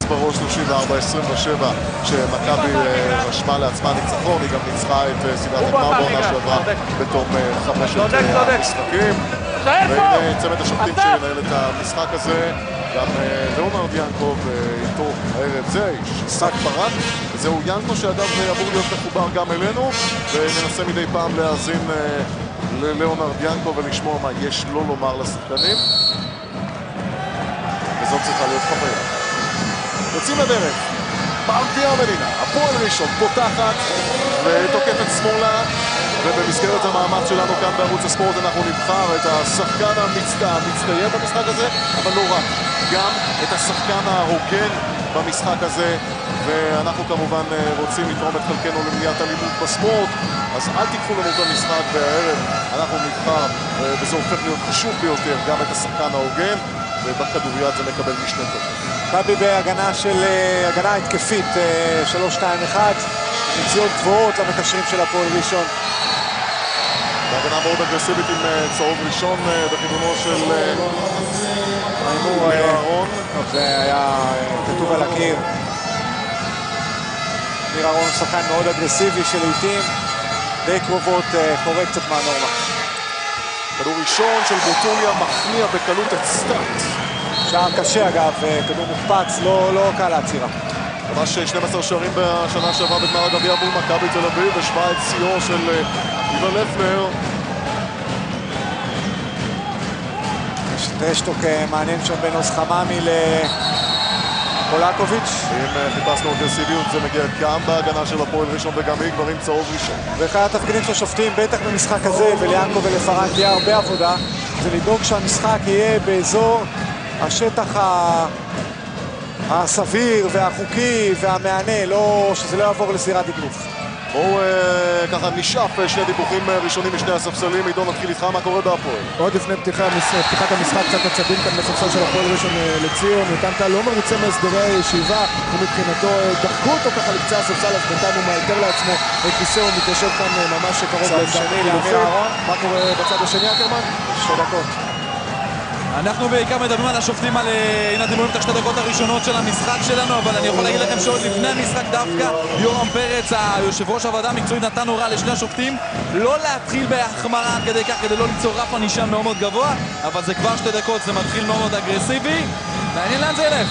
בראש 34-27 שמכבי רשמה לעצמה ניצחון, היא גם ניצחה את סדרת הגמר בעונה שעברה בתום 5 המשחקים. והנה צמד השופטים שינהל את המשחק הזה, גם ליאונרד ינקו ואיתו הערב זה שק ברק, וזהו ינקו שאגב אמור להיות מחובר גם אלינו, וננסה מדי פעם להאזין לליאונרד ינקו ולשמוע מה יש לו לומר לשחקנים, וזאת צריכה להיות חוויה. יוצאים לדרך, פעם גביע המדינה, הפועל ראשון פותחת ותוקפת שמאלה, ובמסגרת המאמץ שלנו כאן בערוץ הספורט אנחנו נבחר את השחקן המצטיין במשחק הזה, אבל לא רק, גם את השחקן ההוגן במשחק הזה, ואנחנו כמובן רוצים לתרום את חלקנו למניעת אלימות בספורט, אז אל תיקחו לנו את המשחק, והערב אנחנו נבחר, וזה הופך להיות חשוב ביותר, גם את השחקן ההוגן, ובכדוריד זה מקבל משנה טוב. מכבי בהגנה הגנה התקפית 3-2-1, מציאות גבוהות למקשרים של הפועל ראשון. בהגנה מאוד אגרסיבית עם צהוב ראשון בכיוונו של אמיר אהרון. זה היה כתוב על הקיר. אמיר אהרון שחקן מאוד אגרסיבי שלעיתים די קרובות חורג קצת מהנורמה. כדור ראשון של בוטוליה מכניע בקלות את סטארט. שער קשה אגב, כדור מוקפץ, לא קל לעצירה. ממש 12 שערים בשנה שעברה בגמר הגביע מול מכבי תל אביב, ושווה את שיאו של איוון לפלר. יש טרשטוק מעניין שם בין אוס חממי לפולקוביץ'. אם חיפשנו אגרסיביות זה מגיע גם בהגנה של הפועל ראשון וגם היא כבר עם צהוב ראשון. ואחד התפקידים של השופטים, בטח במשחק הזה, וליאנקו ולפרן תהיה הרבה עבודה, זה לדאוג שהמשחק יהיה באזור השטח הסביר והחוקי והמענה, שזה לא יעבור לזירת אגרוף. בואו ככה נשאף שני דיווחים ראשונים משני הספסלים. עידון, נתחיל איתך, מה קורה בהפועל? עוד לפני פתיחת המשחק קצת עצבים כאן בספסל של הפועל ראשון לציון. יותם טל לא מרוצה מהסדרי הישיבה, ומבחינתו דחקו אותו ככה לקצה הספסל, אז בינתיים הוא מאלתר לעצמו את כיסא, הוא מתיישב כאן ממש קרוב לאמיר אהרון. מה קורה בצד השני, אקרמן? 2 דקות. אנחנו בעיקר מדברים על השופטים, הנה אתם רואים את 2 דקות הראשונות של המשחק שלנו, אבל אני יכול להגיד לכם שעוד לפני המשחק דווקא יורם פרץ, היושב ראש הוועדה המקצועית, נתן הוראה לשני השופטים לא להתחיל בהחמרה עד כדי כך, כדי לא ליצור רף ענישה מאוד מאוד גבוה, אבל זה כבר 2 דקות, זה מתחיל מאוד מאוד אגרסיבי, מעניין לאן זה ילך.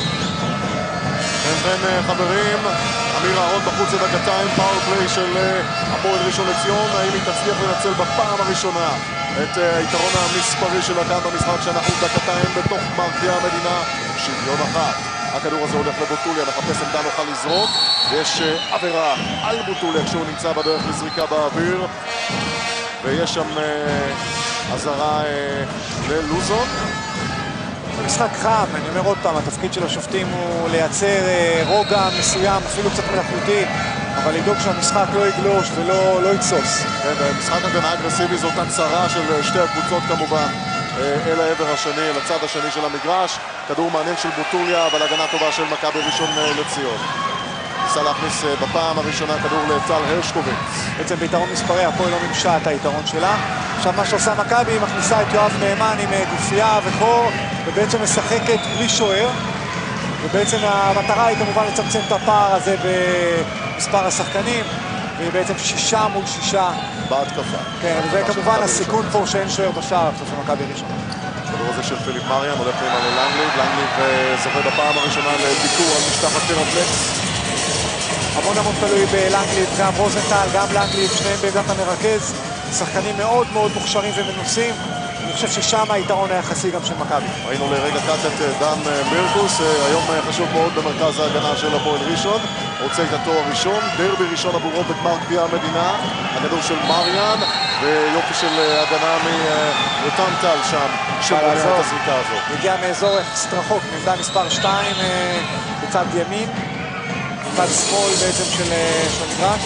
כן, חברים, אמיר אהרון בחוץ לדקתיים, פאוור פליי של הפועל ראשון לציון, האם היא תצליח לנצל בפעם הראשונה את היתרון המספרי שלה כאן במשחק שאנחנו דקתיים בתוך גמר גביע המדינה, שוויון אחת. הכדור הזה הולך לבוטוליה, מחפש עמדה נוכל לזרוק, ויש עבירה על בוטוליה כשהוא נמצא בדרך לזריקה באוויר, ויש שם אזהרה ללוזון. משחק חם, אני אומר עוד פעם, התפקיד של השופטים הוא לייצר רוגע מסוים, אפילו קצת מלאכותי, אבל לדאוג שהמשחק לא יגלוש ולא יתסוס. כן, משחק הגנה אגרסיבי זאת הצהרה של שתי הקבוצות כמובן אל העבר השני, אל הצד השני של המגרש. כדור מעניין של בוטוליה, אבל הגנה טובה של מכבי ראשון לציון. ניסה להכניס בפעם הראשונה כדור לטל הרשקוביץ. בעצם ביתרון מספרי, הפועל לא מימשה את היתרון שלה. עכשיו מה שעושה מכבי, היא מכניסה את יואב נאמן עם גופייה וחור, ובעצם משחקת בלי שוער. ובעצם המטרה היא כמובן לצמצם את הפער הזה במספר השחקנים, והיא בעצם 6 מול 6 בהתקפה. כן, וזה כמובן הסיכון פה שאין שוער בשער עכשיו של מכבי ראשון. הכדור הזה של פיליפ מריאן הולך פנימה ללנגליב, לנגליב זוכה בפעם הראשונה לביקור על משטחת טרפלקס. המון תלוי בלנגליב, גם רוזנטל, גם לנגליב, שניהם בעמדת המרכז, שחקנים מאוד מאוד מוכשרים ומנוסים. אני חושב ששם היתרון היחסי גם של מכבי. ראינו לרגע קט את דן מירקוס, היום חשוב מאוד במרכז ההגנה של הפועל ראשון, רוצה את התואר ראשון, דרבי ראשון עבורו בגמר גביע המדינה, הכדור של מריאן, ויופי של הגנה מיותם טל שם, שבונה את הזריקה הזאת. הגיע מאזור יחסית רחוק, מעמדה מספר 2 בצד ימין, בצד שמאל בעצם של המגרש.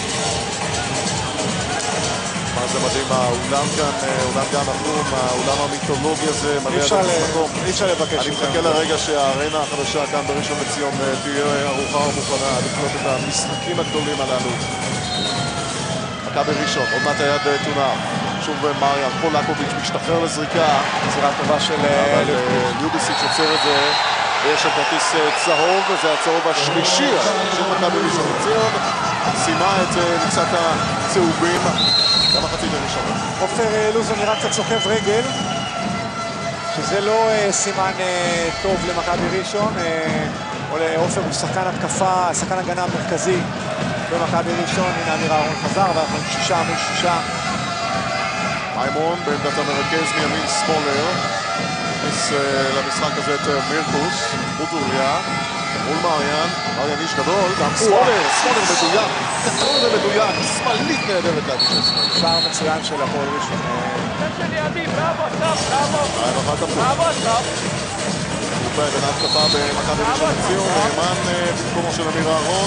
מה זה מדהים, האולם כאן, אולם גן החום, האולם המיתולוגי הזה, מלא אי אפשר לבקש. אני מחכה לרגע שהארנה החדשה כאן בראשון לציון תהיה ערוכה ומוכנה לקלוט את המשחקים הגדולים הללו. מכבי ראשון, עוד מעט היד תונח. שוב מריאן, פולקוביץ' משתחרר לזריקה. זירה טובה של ליוביסיץ' עוצר את זה. ויש שם כרטיס צהוב, זה הצהוב השלישי של מכבי ראשון לציון. סיימה את מכסת הצהובים גם החצי הראשונה. עופר לוזון נראה קצת סוחב רגל, שזה לא סימן טוב למכבי ראשון. עופר הוא שחקן התקפה, שחקן הגנה מרכזי במכבי ראשון. הנה אמיר אהרון חזר, ואנחנו עם 6 מול 6. מימון בעמדת המרכז מימין סמולר. נכנס למשחק הזה את מירקוס, בוטוליה, מול מריאן. מריאן איש גדול, גם סמולר מדויק, גדול ומדויק, שמאלית נהדרת להגיש לסמולר. שער מצוין של הפועל ראשון. חילופי בין ההתקפה במכבי ראשון לציון, נאמן במקומו של אמיר אהרון.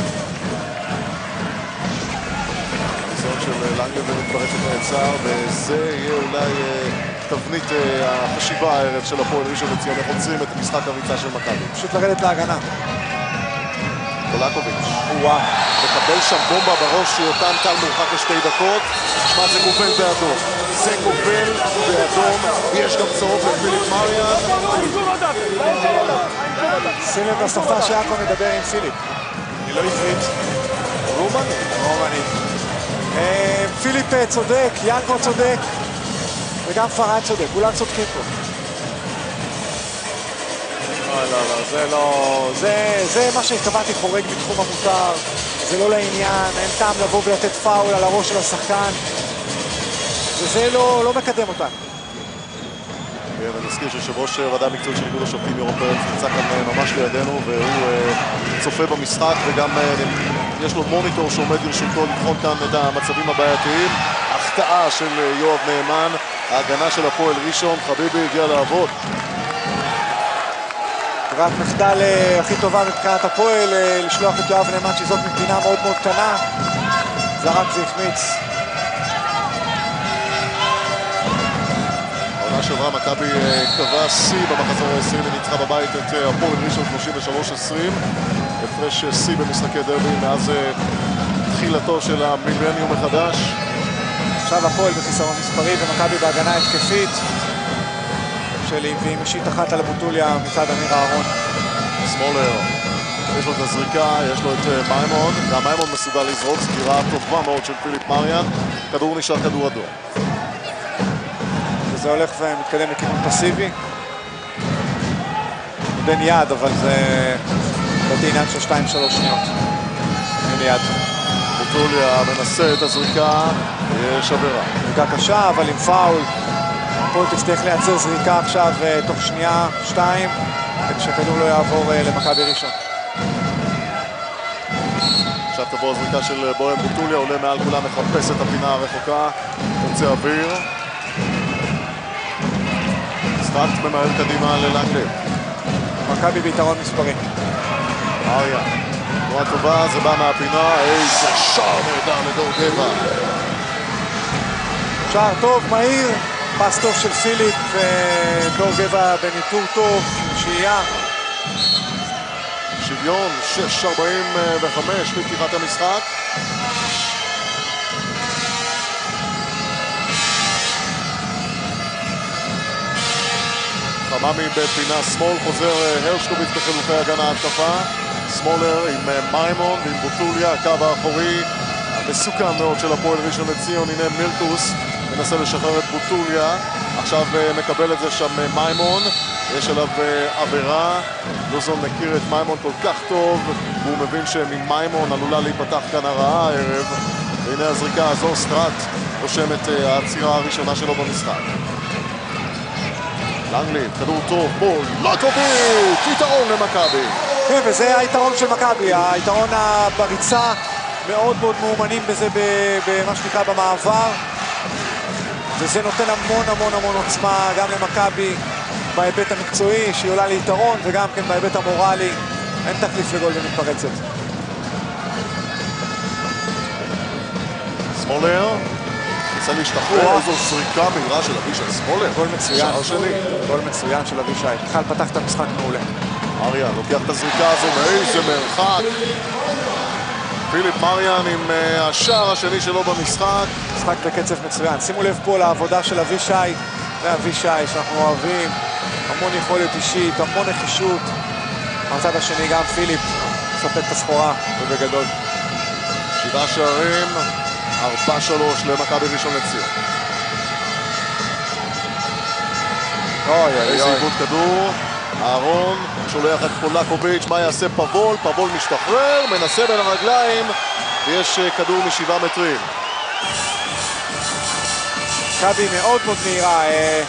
הניסיון של לנגלבר מתפרץ את היצר, וזה יהיה אולי תבנית החשיבה הערב של הפועל ראשון לציון, איך עוצרים את משחק הריצה של מכבי. פשוט לרדת להגנה. קולקוביץ' מקבל שם בומבה בראש שיותם טל מורחק ל2 דקות. שמע, זה גובל באדום. זה גובל באדום. יש גם צהוב לפיליפ מריאן. שים לב לשפה שיעקב מדבר עם פיליפ. היא לא עברית. רומנית. פיליפ צודק, יעקב צודק, וגם פרד צודק. כולם צודקים פה. לא, זה מה שהתכוונתי, חורג בתחום המותר. זה לא לעניין, אין טעם לבוא ולתת פאול על הראש של השחקן, וזה לא מקדם אותנו. ונזכיר שיושב ראש ועדה המקצועית של איגוד השופטים יורם פרץ נמצא כאן ממש לידינו, והוא צופה במשחק, וגם יש לו מוניטור שעומד לרשותו לבחון כאן את המצבים הבעייתיים. החטאה של יואב נאמן, ההגנה של הפועל ראשון, חביבי הגיע לעבוד. רק מחדל הכי טובה מבחינת הפועל, לשלוח את יואב נאמן שזאת מפגינה מאוד מאוד קטנה. זרק זה החמיץ. העונה שעברה מכבי קבעה שיא במחזור ה-20 וניצחה בבית את הפועל ראשון 33-20. הפרש שיא במשחקי דרבי מאז תחילתו של המילניום מחדש. עכשיו הפועל בחיסרון מספרי ומכבי בהגנה התקפית. שלי ועם אישית אחת על הבוטוליה מצד אמיר אהרון. סמולר, יש לו את הזריקה, יש לו את מימון, והמימון מסוגל לזרוק, סגירה טובה מאוד של פיליפ מריאן. כדור נשאר כדור אדום. וזה הולך ומתקדם לכיוון פסיבי. נותן יד, אבל זה עניין של 2-3 שניות. אין יד. בוטוליה מנסה את הזריקה, יש עבירה. זריקה קשה, אבל עם פאול. הפועל תצטרך לייצר זריקה עכשיו תוך שנייה, 2, כדי שהכדור לא יעבור למכבי ראשון. עכשיו תבוא הזריקה של בוהן בוטוליה, עולה מעל כולם, מחפש את הפינה הרחוקה, יוצא אוויר. סטרקט ממהר קדימה ללנגלב. מכבי ביתרון מספרי. אריה, תנועה טובה, זה בא מהפינה, איזה שער נהדר לדור גבע. שער טוב, מהיר. פס טוב של פיליפ, דור גבע בניטור טוב, שהייה. שוויון, 6:45 מפתיחת המשחק. חממי בפינה שמאל, חוזר הרשקוביץ בחילופי הגנה התקפה. סמולר עם מימון ועם בוטוליה, הקו האחורי המסוכן מאוד של הפועל ראשון לציון. הנה מירקוס מנסה לשחרר את בוטוליה, עכשיו מקבל את זה שם מימון, יש עליו עבירה. לוזון מכיר את מימון כל כך טוב, והוא מבין שממימון עלולה להיפתח כאן הרעה הערב, והנה הזריקה הזו, סטרט רושם את העצירה הראשונה שלו במשחק. לנגלי, כדור טוב, בול, לקוביץ', יתרון למכבי. כן, וזה היתרון של מכבי, היתרון בריצה, מאוד מאוד מאומנים בזה במה שנקרא במעבר. וזה נותן המון עוצמה גם למכבי בהיבט המקצועי, שהיא עולה ליתרון, וגם כן בהיבט המורלי. אין תחליף לגולדן מתפרצת. סמולר, ניסה להשתחרר, איזו זריקה מהירה של אבישי סמולר. גול מצוין. שער שני. גול מצוין של אבישי. בכלל פתח את המשחק מעולה. אריה לוקח את הזריקה הזו מאיזה מרחק. פיליפ מריאן עם השער השני שלו במשחק. משחק בקצב מצוין. שימו לב פה לעבודה של אבישי, ואבישי שאנחנו אוהבים. המון יכולת אישית, המון נחישות. מהצד השני גם פיליפ סופק את הסחורה ובגדול. 7 שערים, 4-3 למכבי ראשון לציון. איזה עיבוד כדור, אהרון שולח את פולקוביץ', מה יעשה פבול? פבול משתחרר, מנסה בין הרגליים, ויש כדור מ7 מטרים. מכבי מאוד מאוד מהירה.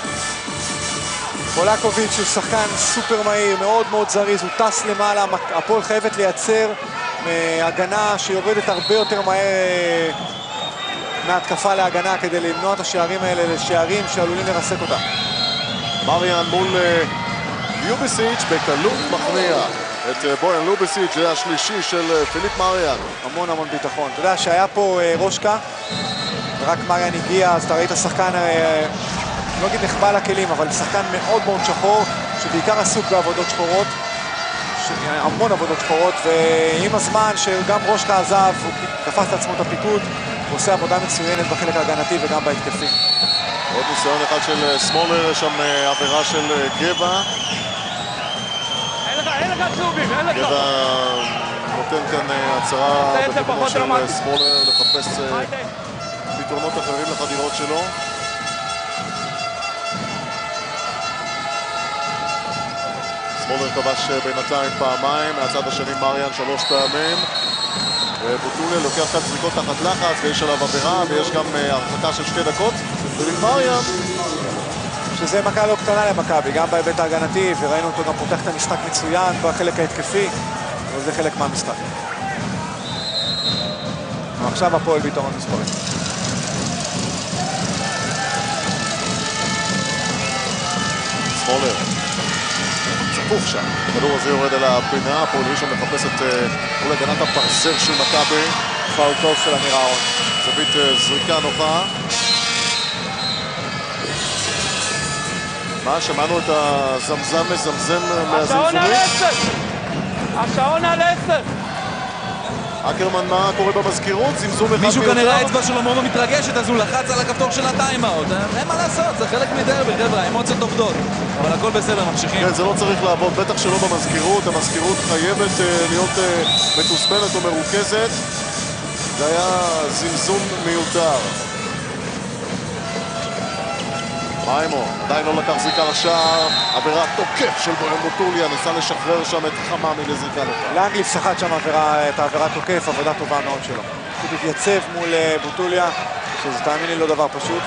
פולקוביץ' הוא שחקן סופר מהיר, מאוד מאוד זריז, הוא טס למעלה. הפועל חייבת לייצר הגנה שיורדת הרבה יותר מהר מהתקפה להגנה כדי למנוע את השערים האלה לשערים שעלולים לרסק אותם. מריאן מול לובסיץ' בקלות מכניע את בויאן לובסיץ', זה השלישי של פיליפ מריאן. המון המון ביטחון. אתה יודע שהיה פה רושקה, ורק מריאן הגיע, אז אתה ראית שחקן, לא אגיד נחבא לכלים, אבל שחקן מאוד מאוד שחור, שבעיקר עסוק בעבודות שחורות, המון עבודות שחורות, ועם הזמן שגם רושקה עזב, הוא תפס את עצמו את הפיקוד, הוא עושה עבודה מצוינת בחלק ההגנתי וגם בהתקפי. עוד ניסיון אחד של סמולר, יש שם עבירה של גבע. אין לך צהובים, אין לך. גבע נותן כאן הצהרה בכיוונו של סמולר לחפש פתרונות אחרים לחדירות שלו. סמולר כבש בינתיים פעמיים, מהצד השני מריאן 3 פעמים. בוטוליה לוקח כאן זריקות תחת לחץ ויש עליו עבירה ויש גם הרחקה של 2 דקות. מריאן שזה מכה לא קטנה למכבי, גם בהיבט ההגנתי, וראינו אותו גם פותח את המשחק מצוין בחלק ההתקפי, אבל זה חלק מהמשחק. ועכשיו הפועל ביתרון מספרי. סמולר צפוף שם, הכדור הזה יורד על הפינה, הפועל ראשון מחפש את מול הגנת הפרסר של מכבי. פאול טוב של אמיר אהרון. זווית זריקה נוחה. מה, שמענו את הזמזם מזמזם מהזמזומים? השעון על 10! אקרמן, מה קורה במזכירות? זמזום אחד מיותר? מישהו כנראה האצבע שלו מאוד מתרגשת, אז הוא לחץ על הכפתור של הטיימאוט. אין מה לעשות, זה חלק מדרבי, חבר'ה, האמוציות עובדות. אבל הכל בסדר, ממשיכים. כן, זה לא צריך לעבוד, בטח שלא במזכירות. המזכירות חייבת להיות מתוסמנת ומרוכזת. זה היה זמזום מיותר. מיימו עדיין לא לקח זריקה לשער, עבירת תוקף של בויאן בוטוליה, ניסה לשחרר שם את חממי לזריקה נוחה. לאנגליף סחט שם את העבירת תוקף, עבודה טובה מאוד שלו. הוא התייצב מול בוטוליה, שזה תאמין לי לא דבר פשוט.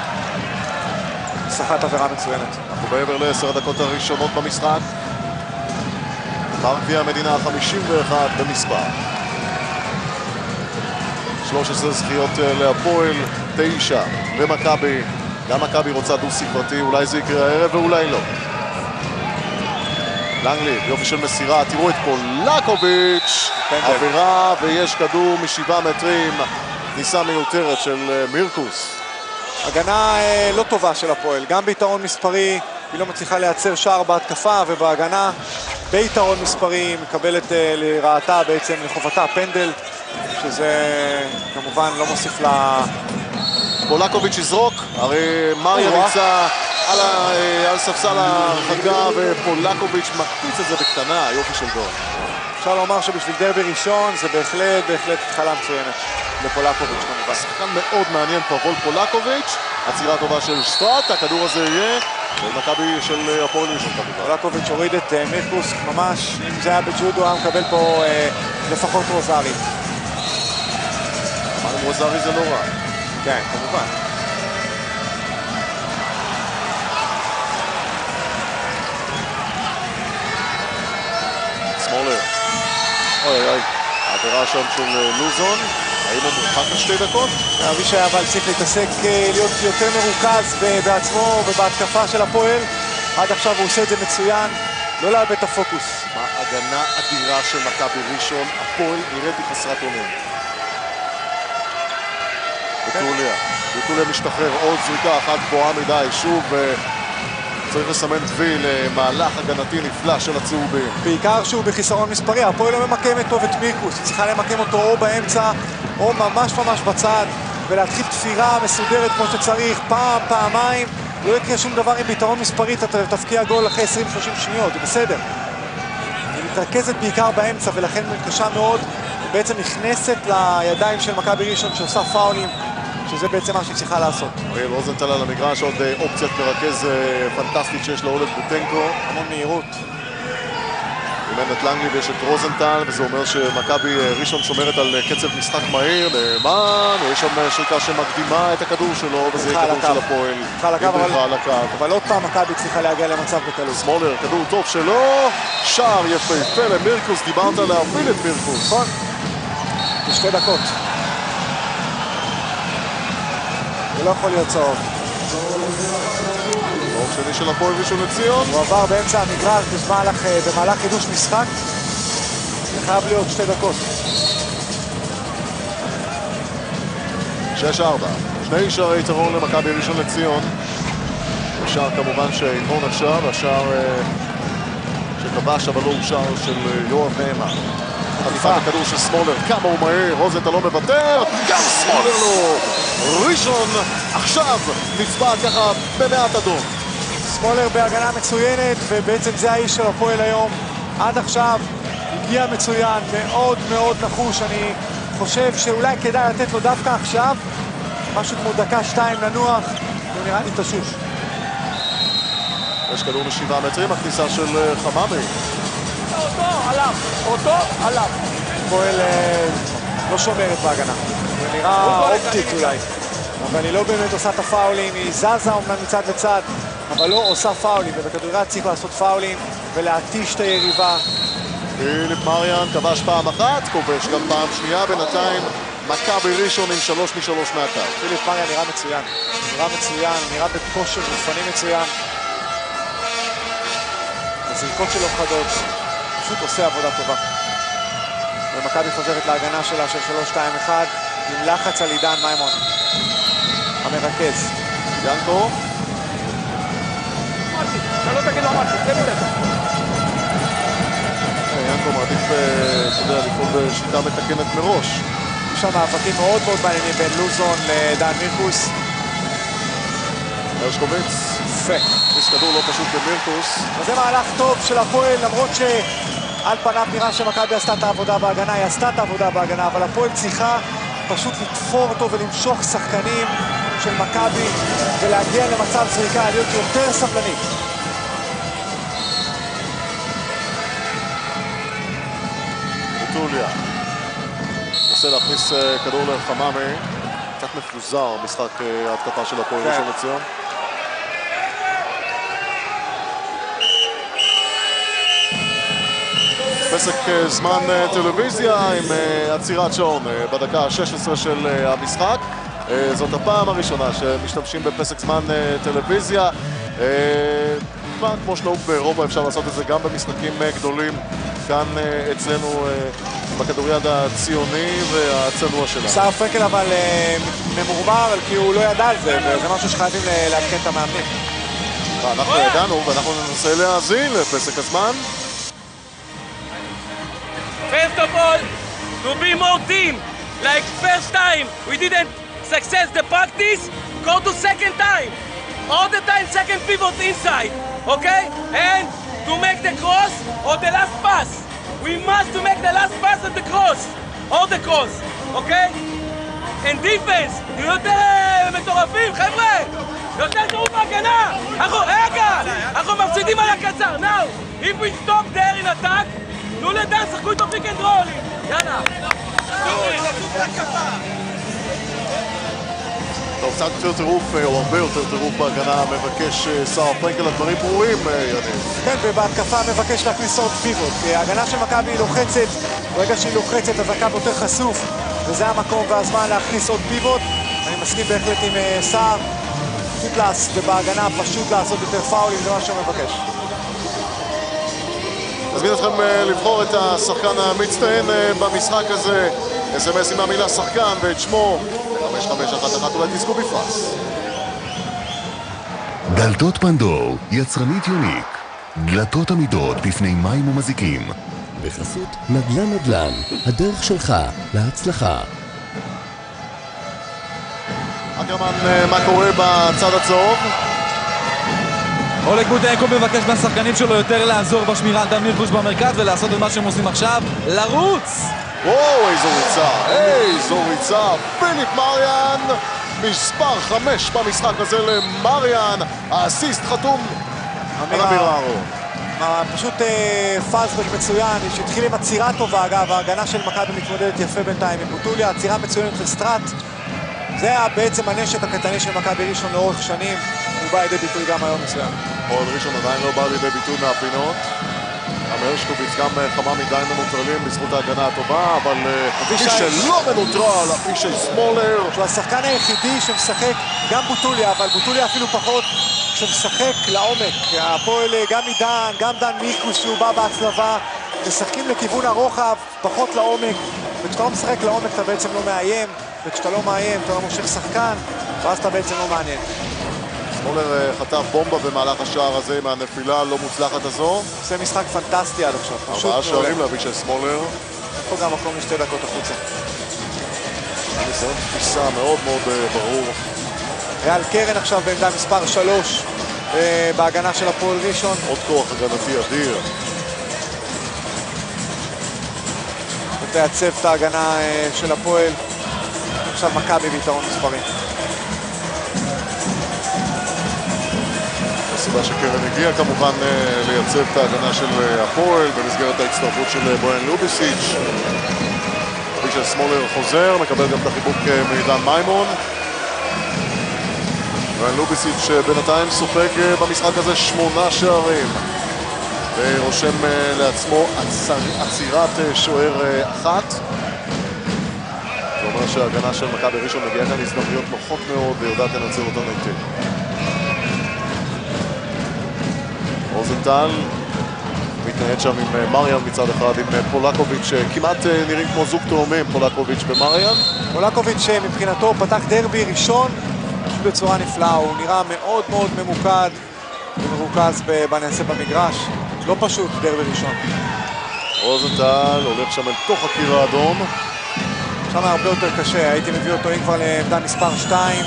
סחט עבירה מצוינת. אנחנו בעבר ל10 הדקות הראשונות במשחק. גמר גביע המדינה 51 במספר. 13 זכיות להפועל, 9 במכבי. גם מכבי רוצה דו-ספרתי, אולי זה יקרה הערב ואולי לא. לנגלי, יופי של מסירה, תראו את פולקוביץ', עבירה ויש כדור מ7 מטרים, ניסה מיותרת של מירקוס. הגנה לא טובה של הפועל, גם ביתרון מספרי, היא לא מצליחה לייצר שער בהתקפה ובהגנה. ביתרון מספרי, מקבלת לרעתה בעצם לחובתה פנדל, שזה כמובן לא מוסיף לה... פולקוביץ' יזרוק, הרי מריה נמצא על ספסל ההרחקה ופולקוביץ' מקפיץ את זה בקטנה, יופי של גול. אפשר לומר שבשביל דרבי ראשון זה בהחלט התחלה מצוינת לפולקוביץ' כמובן. שחקן מאוד מעניין פבול פולקוביץ', עצירה טובה של שטראט, הכדור הזה יהיה במכבי של הפועל ראשון כמובן. פולקוביץ' הוריד את מירקוס ממש, אם זה היה בג'ודו היה מקבל פה לפחות רוזרי. אבל רוזרי זה לא רע. כן, כמובן. סמולר. אוי אוי. העבירה שם של לוזון. האם הוא מורחק ל2 דקות? אבישי אבל צריך להתעסק, להיות יותר מרוכז בעצמו ובהתקפה של הפועל. עד עכשיו הוא עושה את זה מצוין. לא לאבד את הפוקוס. מה הגנה אדירה של מכבי ראשון. הפועל נראית היא חסרת אונים. בוטוליה משתחרר, עוד זריקה אחת גבוהה מדי, שוב צריך לסמן וי למהלך הגנתי נפלא של הצהובים. בעיקר שהוא בחיסרון מספרי, הפועל לא ממקמת טוב את מירקוס, היא צריכה למקם אותו או באמצע או ממש בצד ולהתחיל תפירה מסודרת כמו שצריך פעם, פעמיים לא יקרה שום דבר עם ביתרון מספרית, אתה תפקיע גול אחרי 20-30 שניות, זה בסדר. היא מתרכזת בעיקר באמצע, ולכן קשה מאוד, בעצם נכנסת לידיים של מכבי ראשון שעושה פאולים, שזה בעצם מה שהיא צריכה לעשות. אריאל רוזנטל על המגרש, עוד אופציית מרכז פנטסטית שיש לאולד בוטנקו. המון מהירות. אימן את לנגלי ויש את רוזנטל, וזה אומר שמכבי ראשון שומרת על קצב משחק מהיר, נאמן, ויש שם שריקה שמקדימה את הכדור שלו, וזה יהיה כדור של הפועל. צריכה על הקו, אבל עוד פעם מכבי צריכה להגיע למצב בקלות. סמולר, כדור טוב שלו, שער יפהפה למירקוס, דיברת להפעיל את מירקוס. נכון, בשתי דקות. זה לא יכול להיות צהוב. טוב שני של הפועל ראשון לציון. הוא עבר באמצע המגרש במהלך חידוש משחק. זה חייב להיות 2 דקות. 6-4. 2 שערי יתרון למכבי ראשון לציון. השער כמובן שהימון עכשיו, השער שכבש אבל לא הוא שער של יואב נאמן. חטיפת הכדור של סמולר, כמה הוא מהר, רוזנטל לא מוותר, גם סמולר לא. ראשון עכשיו נצבע ככה במעט אדום. סמולר בהגנה מצוינת, ובעצם זה האיש של הפועל היום. עד עכשיו הגיע מצוין, מאוד מאוד נחוש. אני חושב שאולי כדאי לתת לו דווקא עכשיו משהו כמו 1-2 לנוח, הוא נראה לי תשוש. יש כדור מ7 מטרים, הכניסה של חממי. אותו עליו. הפועל לא שומרת בהגנה. זה נראה אופטית אולי, אבל היא לא באמת עושה את הפאולים, היא זזה אומנם מצד לצד, אבל לא עושה פאולים, ובכדורגל צריך לעשות פאולים ולהתיש את היריבה. פיליפ מריאן כבש פעם אחת, כובש גם פעם שנייה, בינתיים מכבי ראשון עם 3 מ-3 מהקו. פיליפ מריאן נראה מצוין, נראה בכושר גופני מצוין. הזריקות שלו חדות, פשוט עושה עבודה טובה. ומכבי חוזרת להגנה שלה של 3-2-1 עם לחץ על עידן מימון המרכז. ינקו אתה לא תגיד לו משהו, זה בסדר. ינקו מעדיף, אתה יודע, לפעול בשיטה מתקנת מראש. יש שם מאבקים מאוד מאוד מעניינים בין לוזון לדן מירקוס. הרשקוביץ יפה. יש כדור לא פשוט למירקוס. וזה מהלך טוב של הפועל, למרות שעל פניו נראה שמכבי עשתה את העבודה בהגנה, היא עשתה את העבודה בהגנה, אבל הפועל צריכה פשוט לתפור אותו ולמשוך שחקנים של מכבי ולהגיע למצב זריקה, להיות יותר סבלנית. טוליה נסה להכניס כדור לחממי, קצת מפוזר משחק ההתקפה של הפועל ראשון לציון. פסק זמן טלוויזיה עם עצירת שעון בדקה ה-16 של המשחק. זאת הפעם הראשונה שמשתמשים בפסק זמן טלוויזיה. כמו שנהוג באירופה אפשר לעשות את זה גם במשחקים גדולים כאן אצלנו בכדוריד הציוני והצנוע שלנו. שר פרקל אבל ממורמר כי הוא לא ידע על זה, וזה משהו שחייבים לעדכן את המאמנים. אנחנו ידענו ואנחנו ננסה להאזין לפסק הזמן. First of all, to be more team. Like first time, we didn't success the practice, go to second time. All the time, second pivot inside, okay? And to make the cross or the last pass. We must to make the last pass at the cross, or the cross, okay? And defense, יותר מטורפים, חבר'ה! יותר טוב בהגנה! אנחנו מפסידים על הקצר. Now, if we stop there in attack, תנו לדן, שחקו איתו פיק אנד רול! יאללה! טוב, קצת יותר טירוף, או הרבה יותר טירוף בהגנה, מבקש שר פרנקל, הדברים ברורים, יניב. כן, ובהתקפה מבקש להכניס עוד פיבוט. ההגנה של מכבי היא לוחצת, ברגע שהיא לוחצת אז הקו יותר חשוף, וזה המקום והזמן להכניס עוד פיבוט. אני מסכים בהחלט עם שר, ובהגנה פשוט לעשות יותר פאולים, זה מה שהוא מבקש. נזמין אתכם לבחור את השחקן המצטיין במשחק הזה. SMS עם המילה שחקן ואת שמו 5511, אולי תזכו בפרס. דלתות פנדור, יצרנית יוניק. דלתות עמידות בפני מים ומזיקים. בחסות נדל"ן נדל"ן, הדרך שלך להצלחה. אקרמן, מה קורה בצד הצהוב? אולג בודיאנקו מבקש מהשחקנים שלו יותר לעזור בשמירה על דן מירקוש במרכז ולעשות את מה שהם עושים עכשיו, לרוץ! וואו, איזו ריצה, פיליפ מריאן, מספר 5 במשחק הזה למריאן, האסיסט חתום על אמיר אהרון. פשוט פזברג מצוין, שהתחיל עם עצירה טובה, אגב, ההגנה של מכבי מתמודדת יפה בינתיים עם בוטוליה, עצירה מצוינת של סטראט. זה היה בעצם הנשק הקטני של מכבי ראשון לאורך שנים, הוא בא לידי ביטוי גם היום מסוים. הפועל ראשון עדיין לא בא לידי ביטוי מהפינות. הרשקוביץ גם כמה מדי מנוטרלים בזכות ההגנה הטובה, אבל מי שלא מנוטרל, אבישי סמולר. שהוא השחקן היחידי שמשחק, גם בוטוליה, אבל בוטוליה אפילו פחות, שמשחק לעומק. הפועל, גם עידן, גם דן מיקוש שהוא בא בהצלבה, משחקים לכיוון הרוחב, פחות לעומק. וכשאתה לא משחק לעומק אתה בעצם לא מאיים, וכשאתה לא מאיים אתה לא מושך שחקן, ואז אתה בעצם לא מעניין. סמולר חטף בומבה במהלך השער הזה מהנפילה הלא מוצלחת הזו. זה משחק פנטסטי עד עכשיו. 4 שערים לאבישי סמולר. פה גם מקום ל2 דקות החוצה. ניסיון תפיסה מאוד מאוד ברור. ריאל קרן עכשיו בעמדה מספר 3 בהגנה של הפועל ראשון. עוד כוח הגנתי אדיר. ותעצב את ההגנה של הפועל. עכשיו מכבי ביתרון מספרי. הסיבה שקרן הגיע כמובן לייצב את ההגנה של הפועל במסגרת ההצטרפות של בויאן לוביסיץ'. אבישי סמולר חוזר, מקבל גם את החיבוק מעידן מימון. בויאן לוביסיץ' בינתיים סופג במשחק הזה 8 שערים ורושם לעצמו עצירת שוער 1. זה אומר שההגנה של מכבי ראשון מגיעה כאן להזדמנויות נוחות מאוד ויודעת לנצל אותן היטב. רוזנטל מתנהד שם עם מריאן מצד אחד, עם פולקוביץ' כמעט נראים כמו זוג תאומים, פולקוביץ' ומריאן. פולקוביץ' מבחינתו פתח דרבי ראשון בצורה נפלאה, הוא נראה מאוד מאוד ממוקד ומרוכז בנעשה במגרש, לא פשוט דרבי ראשון. רוזנטל הולך שם אל תוך הקיר האדום. שם הרבה יותר קשה, הייתי מביא אותו כבר לעמדה מספר 2.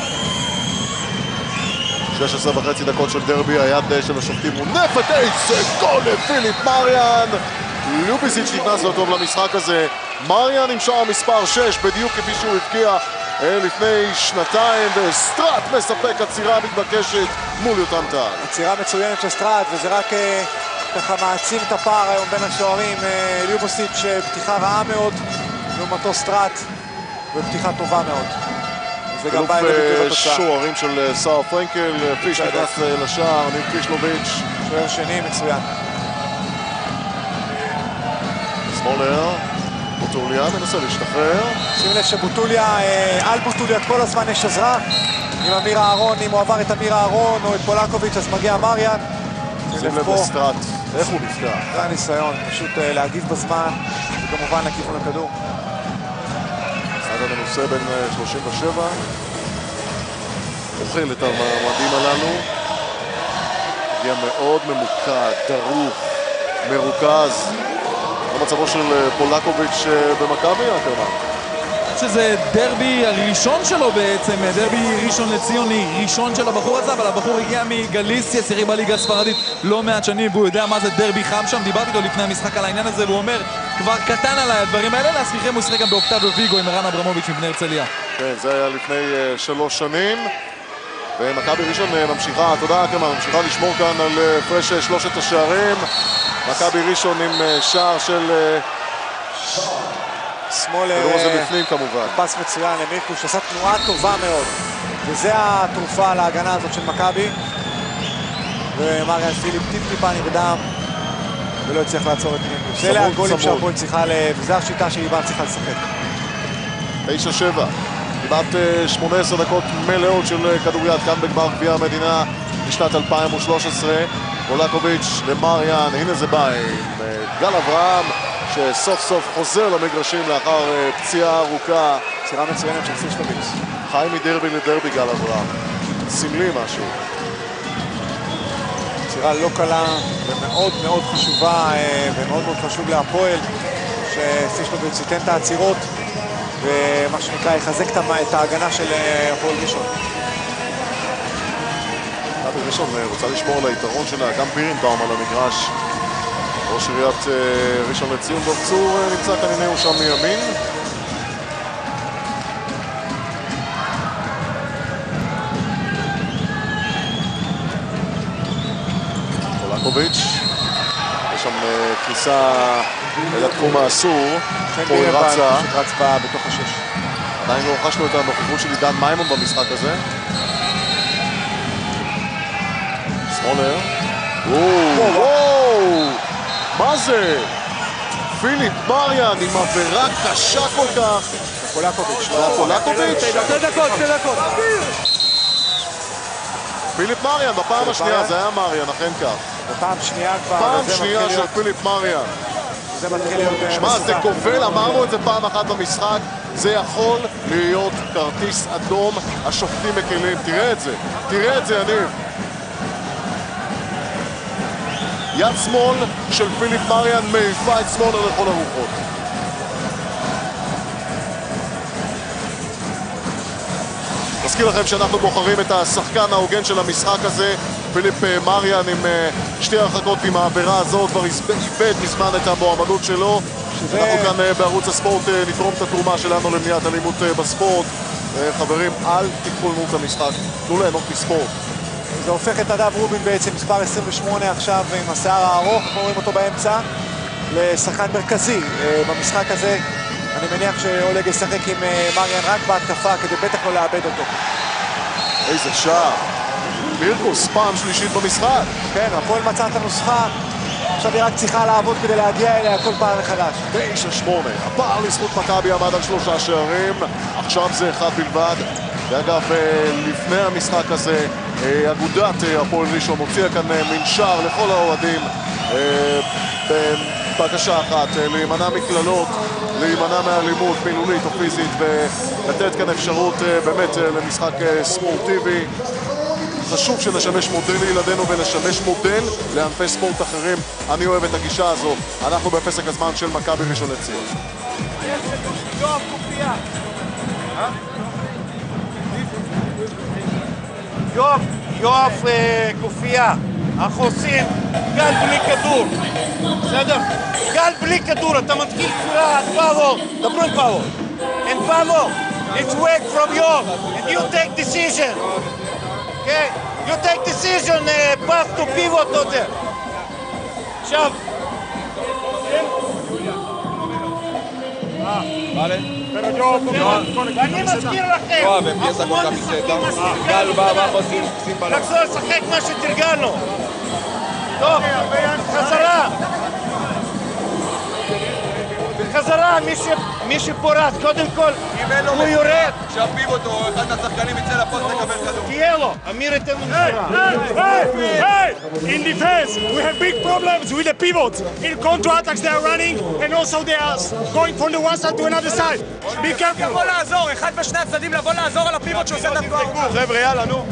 16.5 דקות של דרבי, היד של השופטים מונפת, איזה גול לפיליפ מריאן! לוביסיץ' נכנס לא טוב למשחק הזה. מריאן עם שער מספר 6, בדיוק כפי שהוא הבקיע לפני 2 וסטראט מספק עצירה מתבקשת מול יותם טל. עצירה מצוינת של סטראט, וזה רק ככה מעצים את הפער היום בין השוערים. לוביסיץ' פתיחה רעה מאוד, לעומתו סטראט, ופתיחה טובה מאוד. חילוף שוערים של סער פרנקל, פיש נכנס לשער, ניר פישלוביץ'. שוער שני מצוין. סמולר, בוטוליה מנסה להשתחרר. שים לב שבוטוליה, על בוטוליה כל הזמן יש עזרה. עם אמיר אהרון, אם הוא עבר את אמיר אהרון או את פולקוביץ' אז מגיע מריאן. שים לב לסטראט, איך הוא נפגע. זה הניסיון, פשוט להגיב בזמן, וכמובן לכיוון הכדור. סעד המנוסה בין 37, אוכל את המועדים הללו, הגיע מאוד ממוקד, דרוך, מרוכז. המצבו של פולקוביץ' במכבי, אקרמן. שזה דרבי הראשון שלו בעצם, דרבי ראשון לציוני, ראשון של הבחור הזה, אבל הבחור הגיע מגליסיה, שיחק בליגה הספרדית לא מעט שנים, והוא יודע מה זה דרבי חם שם. דיברתי איתו לפני המשחק על העניין הזה, והוא אומר, כבר קטן עליי הדברים האלה, להזכירכם הוא שיחק גם באוקטביו ויגו עם ערן אברמוביץ' מבני הרצליה. כן, זה היה לפני 3 שנים, ומכבי ראשון ממשיכה, תודה אקרמן, ממשיכה לשמור כאן על הפרש 3 השערים. מכבי ראשון עם שער של סמולר, כדור הזה בפנים כמובן. פס מצוין למיקוש, עשה תנועה טובה מאוד, וזה התרופה להגנה הזאת של מכבי. ומריאן פיליפ טיפה נרדם ולא הצליח לעצור את מיקוש. אלה הגולים שהפועל צריכה, וזו השיטה שאיבן צריכה לשחק. 9-7, כמעט 18 דקות מלאות של כדוריד כאן בגמר גביע המדינה בשנת 2013. פולקוביץ' למריאן, הנה זה בא עם גל אברהם שסוף סוף חוזר למגרשים לאחר פציעה ארוכה. צירה מצוינת של פישלוביץ'. חי מדרבי לדרבי גל אברהם, סמלי משהו. צירה לא קלה ומאוד מאוד חשובה, ומאוד מאוד חשוב להפועל שפישלוביץ' ייתן את העצירות ומה שנקרא יחזק את ההגנה של הפועל ראשון. מכבי ראשון רוצה לשמור על היתרון שלה, גם בירנבאום על המגרש. ראש עיריית ראשון לציון דב צור נמצא כאן, הנה הוא שם מימין. פולקוביץ', יש שם כניסה אל התחום האסור. פה רץ בתוך השש. עדיין לא רכשנו את הנוכחות של עידן מימון במשחק הזה. סמולר. וואו! מה זה? פיליפ מריאן עם עבירה קשה כל כך. פולקוביץ'. שתי דקות. פיליפ מריאן בפעם השנייה, זה היה מריאן, אכן כך. בפעם שנייה כבר. פעם שנייה של פיליפ מריאן. זה מתחיל להיות מסוכן. שמע, זה גובל, אמרנו את זה פעם אחת במשחק, זה יכול להיות כרטיס אדום, השופטים מקלים. תראה את זה, יניב. יד שמאל של פיליפ מריאן מעיפה את שמאלה לכל הרוחות. מזכיר לכם שאנחנו בוחרים את השחקן ההוגן של המשחק הזה. פיליפ מריאן עם שתי הרחקות עם העבירה הזאת כבר איבד מזמן את המועמדות שלו. אנחנו כאן בערוץ הספורט נתרום את התרומה שלנו למניעת אלימות בספורט. חברים, אל תתחולמו את המשחק, תנו ליהנות מספורט. זה הופך את נדב רובין בעצם, מספר 28 עכשיו עם השיער הארוך, אנחנו רואים אותו באמצע, לשחקן מרכזי במשחק הזה. אני מניח שאולג ישחק עם מריאן רק בהתקפה כדי בטח לא לאבד אותו. איזה שער. בירקוס, פעם שלישית במשחק. כן, הפועל מצא את הנוסחה. עכשיו היא רק צריכה לעבוד כדי להגיע אליה כל פעם מחדש. 9-8. הפער לזכות מכבי עמד על 3 שערים. עכשיו זה 1 בלבד. ואגב, לפני המשחק הזה, אגודת הפועל ראשון הוציאה כאן מנשר לכל האוהדים. בקשה אחת, להימנע מכללות, להימנע מאלימות מילולית או פיזית, ולתת כאן אפשרות באמת למשחק ספורטיבי. חשוב שנשמש מודל לילדינו ונשמש מודל לענפי ספורט אחרים. אני אוהב את הגישה הזו. אנחנו בפסק הזמן של מכבי ראשון לציון. יואב קופייה, אנחנו עושים גל בלי כדור, בסדר? גל בלי כדור, אתה מתחיל כפירה, פאבו, דברו עם פאבו. And פאבו, it's work from Yov, and you take decision. Okay? You take decision, pass to pivot out there. עכשיו. ואני מזכיר לכם, אנחנו לא משחקים מה שתרגלנו. נחזור לשחק מה שתרגלנו. טוב, בחזרה, מי שפורט, קודם כל, הוא יורד. שהפיבוט או אחד מהשחקנים יצא לפוסט לקבל כדור. תהיה לו, אמיר ייתן לו In defense, we have big problems with the pivots. In counter-attacks they are running and also they are going from the one side to another side. Be careful. לבוא לעזור, אחד בשני הצדדים לבוא לעזור על הפיבוט שעושה את התגבור. חבר'ה, יאללה, נו.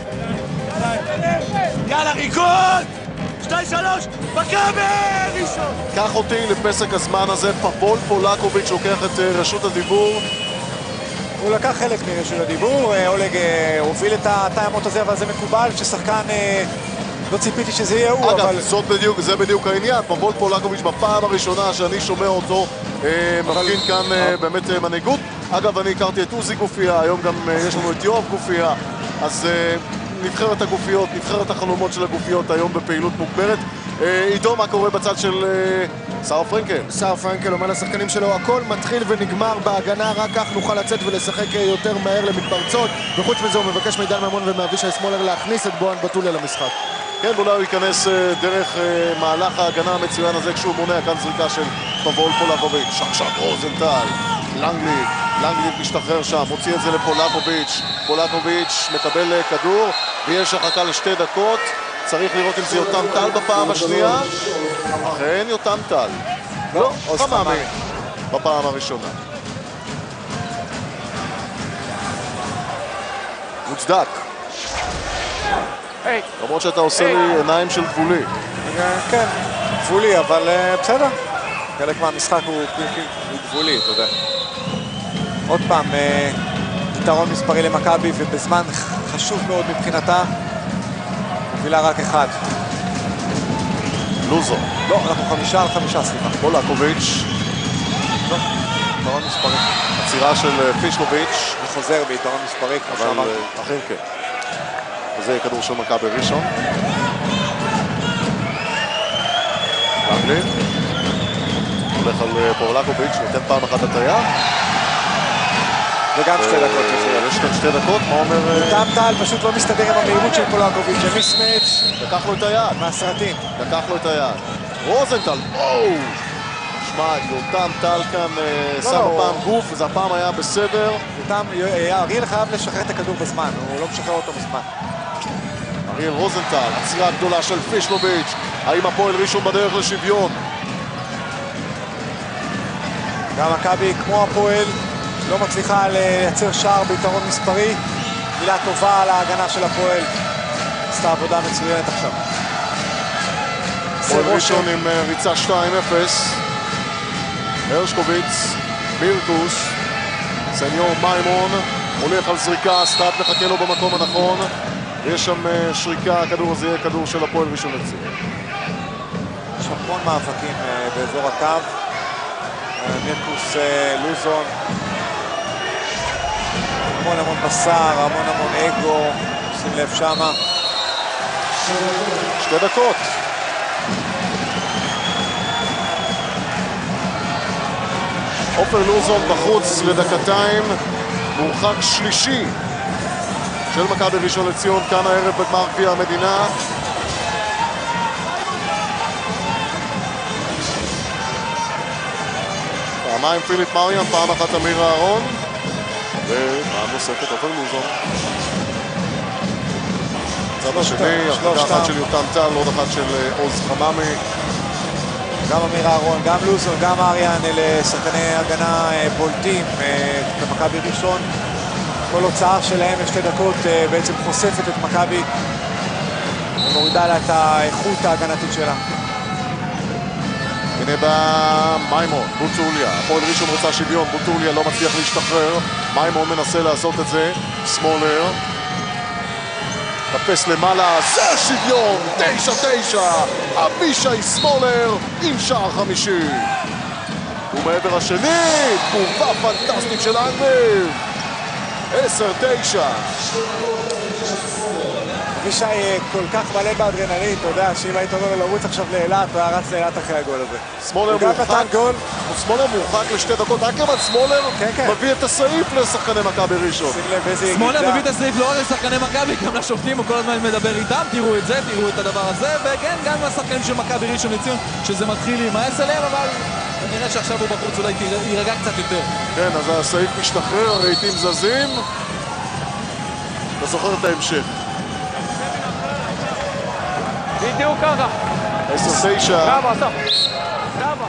יאללה, ריקוד! 2-3, מכבי ראשון! קח אותי לפסק הזמן הזה. פאבול פולקוביץ' לוקח את רשות הדיבור. הוא לקח חלק מרשות הדיבור, אולג הוביל את הטיימות הזה, אבל זה מקובל ששחקן, לא ציפיתי שזה יהיה הוא, אגב, אבל... זה בדיוק העניין. פאבול פולקוביץ' בפעם הראשונה שאני שומע אותו מפגין כאן באמת מנהיגות. אגב, אני הכרתי את עוזי גופיה, היום גם יש לנו את יואב גופיה, אז נבחרת הגופיות, נבחרת החלומות של הגופיות היום בפעילות מוגברת. עידו, מה קורה בצד של סער פרנקל? סער פרנקל אומר לשחקנים שלו, הכל מתחיל ונגמר בהגנה, רק כך נוכל לצאת ולשחק יותר מהר למתפרצות, וחוץ מזה הוא מבקש מעידן מימון ומאבישי סמולר להכניס את בוען בתולי למשחק. כן, ואולי הוא ייכנס דרך מהלך ההגנה המצוין הזה כשהוא מונע כאן זריקה של פאבול פולקוביץ'. עכשיו רוזנטל, לנגלי משתחרר שם, מוציא את זה לפולקוביץ'. פולקוביץ' מקבל כדור ויש הרחקה לשתי דקות. צריך לראות אם זה יותם טל בפעם השנייה. אכן יותם טל. לא, חממי בפעם הראשונה. מוצדק. למרות שאתה עושה לי עיניים של גבולי. כן, גבולי, אבל בסדר. חלק מהמשחק הוא גבולי, אתה יודע. עוד פעם, יתרון מספרי למכבי ובזמן חשוב מאוד מבחינתה. מובילה רק אחד. לוזו. לא, אנחנו 5 על 5, סליחה. פולקוביץ'. לא, יתרון מספרי. עצירה של פישלוביץ'. הוא חוזר ביתרון מספרי, כמו אבל שאמרתי. אכן כן. וזה יהיה כדור של מכבי ראשון. פלגלין. הולך על פולקוביץ', נותן פעם אחת הטיה. וגם 2 דקות. יש כאן 2 דקות, מה אומר... תם טל פשוט לא מסתדר עם המהירות של פולקוביץ', ומיסמץ' לקח לו את היד. מהסרטים. לקח לו את היד. רוזנטל, וואו! שמע, יותם טל כאן שם הפעם גוף, וזה הפעם היה בסדר. אריאל חייב לשחרר את הכדור בזמן, הוא לא משחרר אותו בזמן. אריאל רוזנטל, עצירה גדולה של פישלוביץ'. האם הפועל ראשון בדרך לשוויון? גם מכבי, כמו הפועל, לא מצליחה לייצר שער ביתרון מספרי. מילה טובה על ההגנה של הפועל. עשתה עבודה מצוינת עכשיו. הפועל ראשון עם ריצה 2-0. הרשקוביץ, מירקוס, סניור מיימון, הולך על זריקה, סטאט מחכה לו במקום הנכון. יש שם שריקה, הכדור הזה יהיה כדור של הפועל ראשון לציון. יש המון מאבקים באזור הקו. מירקוס, לוזון. המון בשר, המון אגו. שים לב שמה. 2 דקות. עופר לוזון בחוץ לדקתיים, מורחק שלישי של מכבי ראשון לציון כאן הערב בגמר גביע המדינה. פעמיים פיליפ מריאן, פעם אחת אמיר אהרון, ופעם נוספת עופר לוזון. צד השני, החלטה אחת של יותם טל, עוד אחת של עוז חממי. גם אמיר אהרון, גם לוזון, גם אריאן, אלה שחקני הגנה בולטים במכבי ראשון. כל הוצאה שלהם ל2 דקות בעצם חושפת את מכבי ומורידה לה את האיכות ההגנתית שלה. הנה בא מיימון, בוטוליה, הפועל ראשון רוצה שוויון, בוטוליה לא מצליח להשתחרר, מיימון מנסה לעשות את זה, סמולר טפס למעלה, זה השוויון, 9-9, אבישי סמולר עם שער חמישי. ומעבר השני, תגובה פנטסטית של האנגלים, 10-9. אבישי כל כך מלא באדרנלין, אתה יודע שאם היית אומר לו לרוץ עכשיו לאילת, הוא היה רץ לאילת אחרי הגול הזה. סמולר מורחק ל2 דקות, רק כמעט סמולר מביא את הסעיף לשחקני מכבי ראשון. סמולר מביא את הסעיף לא רק לשחקני מכבי, גם לשופטים, הוא כל הזמן מדבר איתם, תראו את זה, תראו את הדבר הזה, וכן, גם עם השחקנים של מכבי ראשון לציון, שזה מתחיל להימאס עליהם, אבל נראה שעכשיו הוא בחוץ, אולי יירגע קצת יותר. כן, אז הסעיף משתחרר, הרהיטים זזים. אתה זוכר את ההמשך. בדיוק ככה. 10-9. בראבו, אסף. בראבו.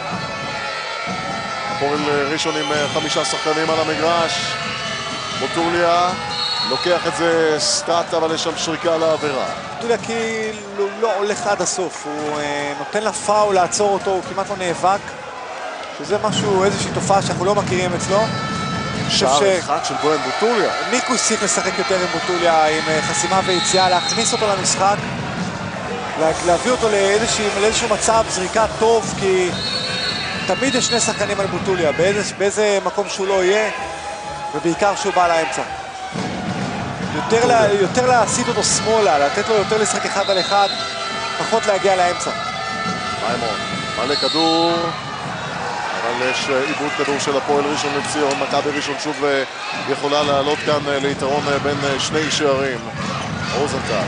הפועל ראשון עם 5 שחקנים על המגרש. בוטוליה לוקח את זה סטאט, אבל יש שם שריקה לעבירה. בוטוליה כאילו לא הולך עד הסוף, הוא נותן לפאול לעצור אותו, הוא כמעט לא נאבק, שזה משהו, איזושהי תופעה שאנחנו לא מכירים אצלו. שער אחד של גויין בוטוליה. ניקוס צריך לשחק יותר עם בוטוליה, עם חסימה ויציאה, להכניס אותו למשחק, להביא אותו לאיזשהו מצב זריקה טוב, כי תמיד יש 2 שחקנים על בוטוליה, באיזה מקום שהוא לא יהיה, ובעיקר שהוא בא לאמצע. יותר להסיט אותו שמאלה, לתת לו יותר לשחק 1 על 1, פחות להגיע לאמצע. מיימון, מעלה כדור, אבל יש עיבוד כדור של הפועל ראשון לציון. מכבי ראשון שוב יכולה לעלות כאן ליתרון בין 2 שערים. רוזנטל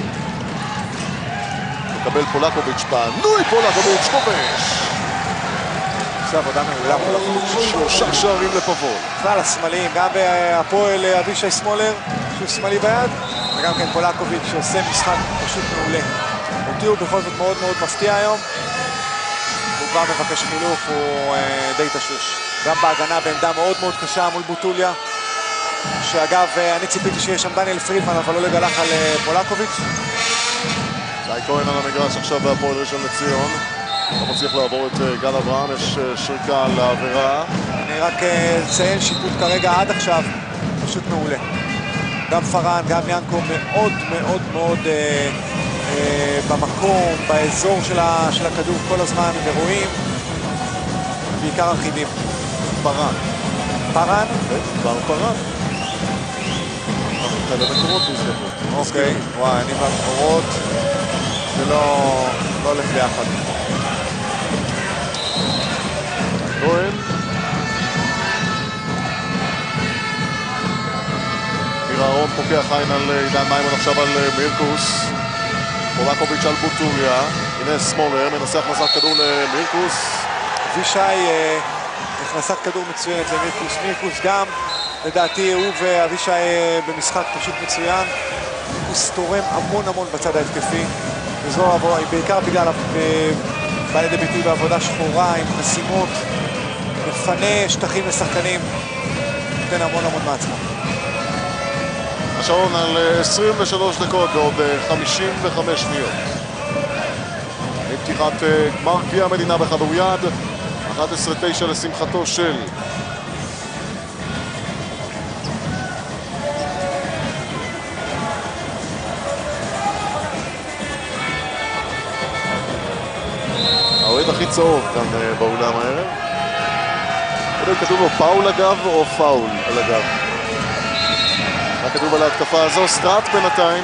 מקבל פולקוביץ' פנוי, פולקוביץ' כובש. עושה עבודה מעולה פולקוביץ'. 3 שערים לפבול. בכלל השמאליים, גם בהפועל אבישי סמולר, שהוא שמאלי ביד, וגם כן פולקוביץ' שעושה משחק פשוט מעולה. אותי הוא בכל זאת מאוד מאוד מפתיע היום. הוא כבר מבקש חילוף, הוא די תשוש. גם בהגנה בעמדה מאוד מאוד קשה מול בוטוליה, שאגב, אני ציפיתי שיש שם דניאל פרידמן, אבל לא לגלח על פולקוביץ'. גיא כהן על המגרש עכשיו בהפועל ראשון לציון. לא מצליח לעבור את גל אברהם, יש שריקה על העבירה. אני רק אציין שיפוט כרגע עד עכשיו, פשוט מעולה. גם פרן, גם ינקו מאוד מאוד מאוד במקום, באזור של הכדור כל הזמן, ורואים בעיקר אחידים. פרן. פרן? בר פרן. אתה למקורות בהזדמנות. אוקיי, וואי, אני במקורות, זה לא הולך ביחד. כהן. מיר אהרון פוקח עין על עידן מימון עכשיו על מירקוס. פולקוביץ' על בוטוליה. הנה סמולר, מנסה הכנסת כדור למירקוס. אבישי, הכנסת כדור מצוינת למירקוס. מירקוס גם, לדעתי הוא ואבישי במשחק פשוט מצוין. מירקוס תורם המון בצד ההתקפי. וזו בעיקר בגלל בא לידי ביטוי בעבודה שחורה עם משימות, מפנה שטחים לשחקנים, נותן המון מעצמו. השעון על 23 דקות ועוד 55 שניות. מפתיחת גמר גביע המדינה בכדוריד, 11-9 לשמחתו של האוהד הכי צהוב כאן באולם הערב. לא יודע, כתוב לו פאול אגב או פאול על הגב. הכדור על ההתקפה הזו, סטראט בינתיים.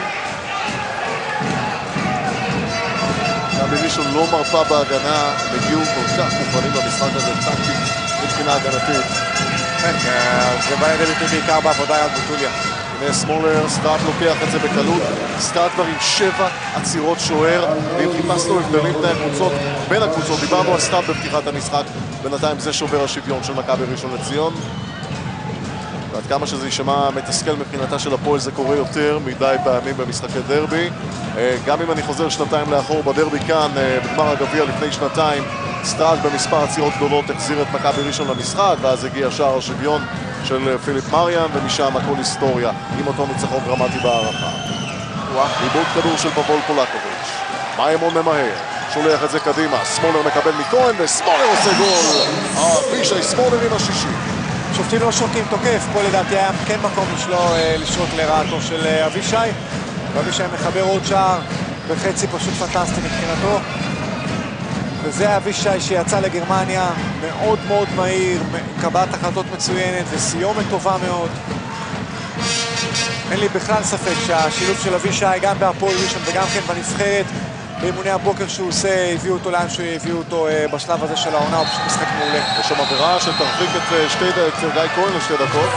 גם בראשון לא מרפה בהגנה, הם הגיעו כל כך מוכנים במשחק הזה, טקטית מבחינה הגנתית. זה בא לידי ביטוי בעיקר בעבודה על בוטוליה. הנה סמולר, סטראט לוקח את זה בקלות. סטראט כבר עם 7 עצירות שוער, ואם חיפשנו הבדלים בין הקבוצות, דיברנו על סטראט בפתיחת המשחק, בינתיים זה שובר השוויון של מכבי ראשון לציון. ועד כמה שזה יישמע מתסכל מבחינתה של הפועל, זה קורה יותר מדי פעמים במשחקי דרבי. גם אם אני חוזר שנתיים לאחור בדרבי כאן, בגמר הגביע לפני שנתיים, סטראט במספר עצירות גדולות החזיר את מכבי ראשון למשחק, ואז הגיע שער השוויון של פיליפ מריאן, ומשם הכל היסטוריה עם אותו ניצחון דרמטי בהערכה. איבוד כדור של פבול פולקוביץ'. מימון ממהר, שולח את זה קדימה, סמולר מקבל מכהן וסמולר עושה גול. אבישי סמולר עם השישי. שופטים לא שורקים תוקף, פה לדעתי היה כן מקום לשרוק לרעתו של אבישי, ואבישי מחבר עוד שער בחצי פשוט פנטסטי מבחינתו. וזה אבישי שיצא לגרמניה מאוד מהיר, קבלת החלטות מצוינת וסיומת טובה מאוד. אין לי בכלל ספק שהשילוב של אבישי גם בהפועל ראשון וגם כן בנבחרת, באימוני הבוקר שהוא עושה, הביאו אותו לאן שהביאו אותו בשלב הזה של העונה, הוא פשוט משחק מעולה. יש שם עבירה שתרחיק את גיא כהן לשתי דקות.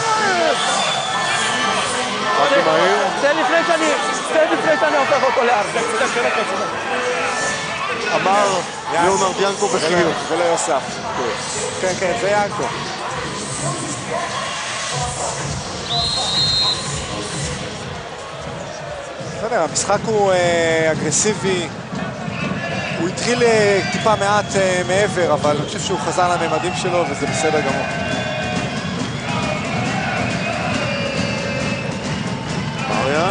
רק במהיר. זה לפני שאני הופך אותו לארץ. אמר ליאונרד ינקו בחיוך. ולא יוסף. כן, זה ינקו. בסדר, המשחק הוא אגרסיבי. הוא התחיל טיפה מעט מעבר, אבל אני חושב שהוא חזר לממדים שלו וזה בסדר גמור. מריאן.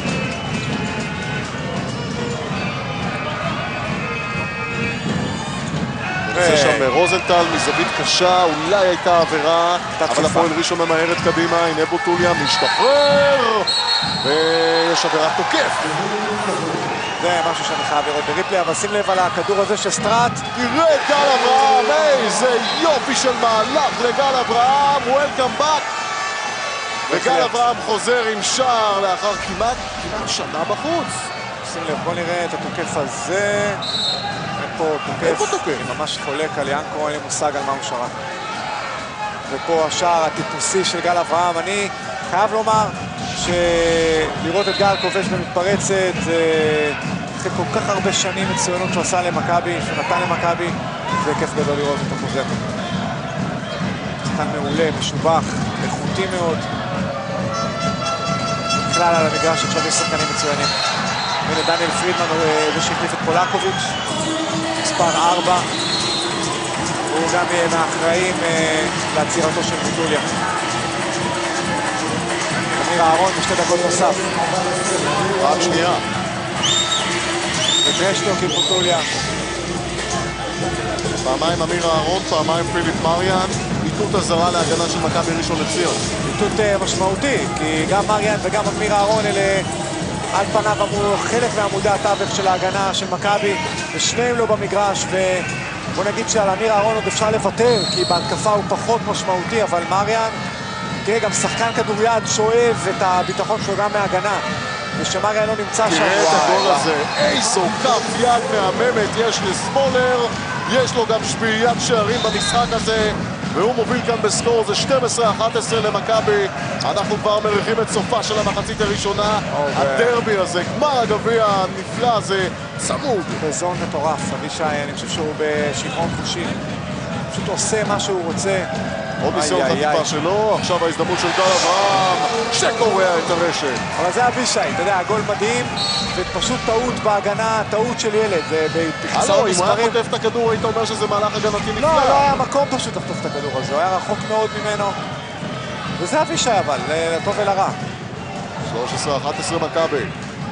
זה שם רוזנטל מזווית קשה, אולי הייתה עבירה, אבל הפועל ראשון ממהרת קדימה, הנה בוטוליה משתחרר, ויש עבירת תוקף. זה משהו שאני חייב לראות בריפלי, אבל שים לב על הכדור הזה של סטראט. תראה את גל אברהם, איזה יופי של מהלך לגל אברהם, Welcome back. וגל אברהם חוזר עם שער לאחר כמעט שנה בחוץ. שים לב, בוא נראה את התוקף הזה. אין פה תוקף, אני ממש חולק על ינקו, אין לי מושג על מה הוא שרק. ופה השער הטיפוסי של גל אברהם. אני חייב לומר שלראות את גל כובש במתפרצת אחרי כל כך הרבה שנים מצוינות שהוא עשה למכבי, שהוא נתן למכבי, זה כיף גדול לראות אותו חוזר. שחקן מעולה, משובח, איכותי מאוד. בכלל על המגרש עכשיו יש שחקנים מצוינים. הנה דניאל פרידמן, זה שהחליף את פולקוביץ', מספר 4. הוא גם יהיה מהאחראים לעצירתו של בוטוליה. אמיר אהרון בשתי דקות נוסף. רק שנייה. וברשטוק עם בוטוליה. פעמיים אמיר אהרון, פעמיים פיליפ מריאן. איתות הזרה להגנה של מכבי ראשון לציון. איתות משמעותי, כי גם מריאן וגם אמיר אהרון אלה על פניו אמרו חלק מעמודי התווך של ההגנה של מכבי, ושניהם לא במגרש, ובוא נגיד שעל אמיר אהרון עוד אפשר לוותר, כי בהתקפה הוא פחות משמעותי, אבל מריאן, תראה, גם שחקן כדוריד שואב את הביטחון שלו גם מההגנה, ושמריאן לא נמצא שם. תראה את הגול הזה, איזו כף יד מהממת יש לסמולר, יש לו גם שביעיית שערים במשחק הזה, והוא מוביל כאן בסקור, זה 12-11 למכבי. אנחנו כבר מריחים את סופה של המחצית הראשונה. הדרבי הזה, גמר הגביע הנפלא הזה, צמוד. בזון מטורף, אבישי, אני חושב שהוא בשכרון חושי. פשוט עושה מה שהוא רוצה. עוד ניסיון חטיפה שלו, עכשיו ההזדמנות של גל אברהם, שקורע את הרשת. אבל זה אבישי, אתה יודע, הגול מדהים, ופשוט טעות בהגנה, טעות של ילד. הלו, אם הוא היה חוטף את הכדור, היית אומר שזה מהלך הגנתי נפלא. לא היה מקום פשוט לחטוף את הכדור הזה, הוא היה רחוק מאוד ממנו. וזה אבישי אבל, לטוב ולרע. 13-11 מכבי.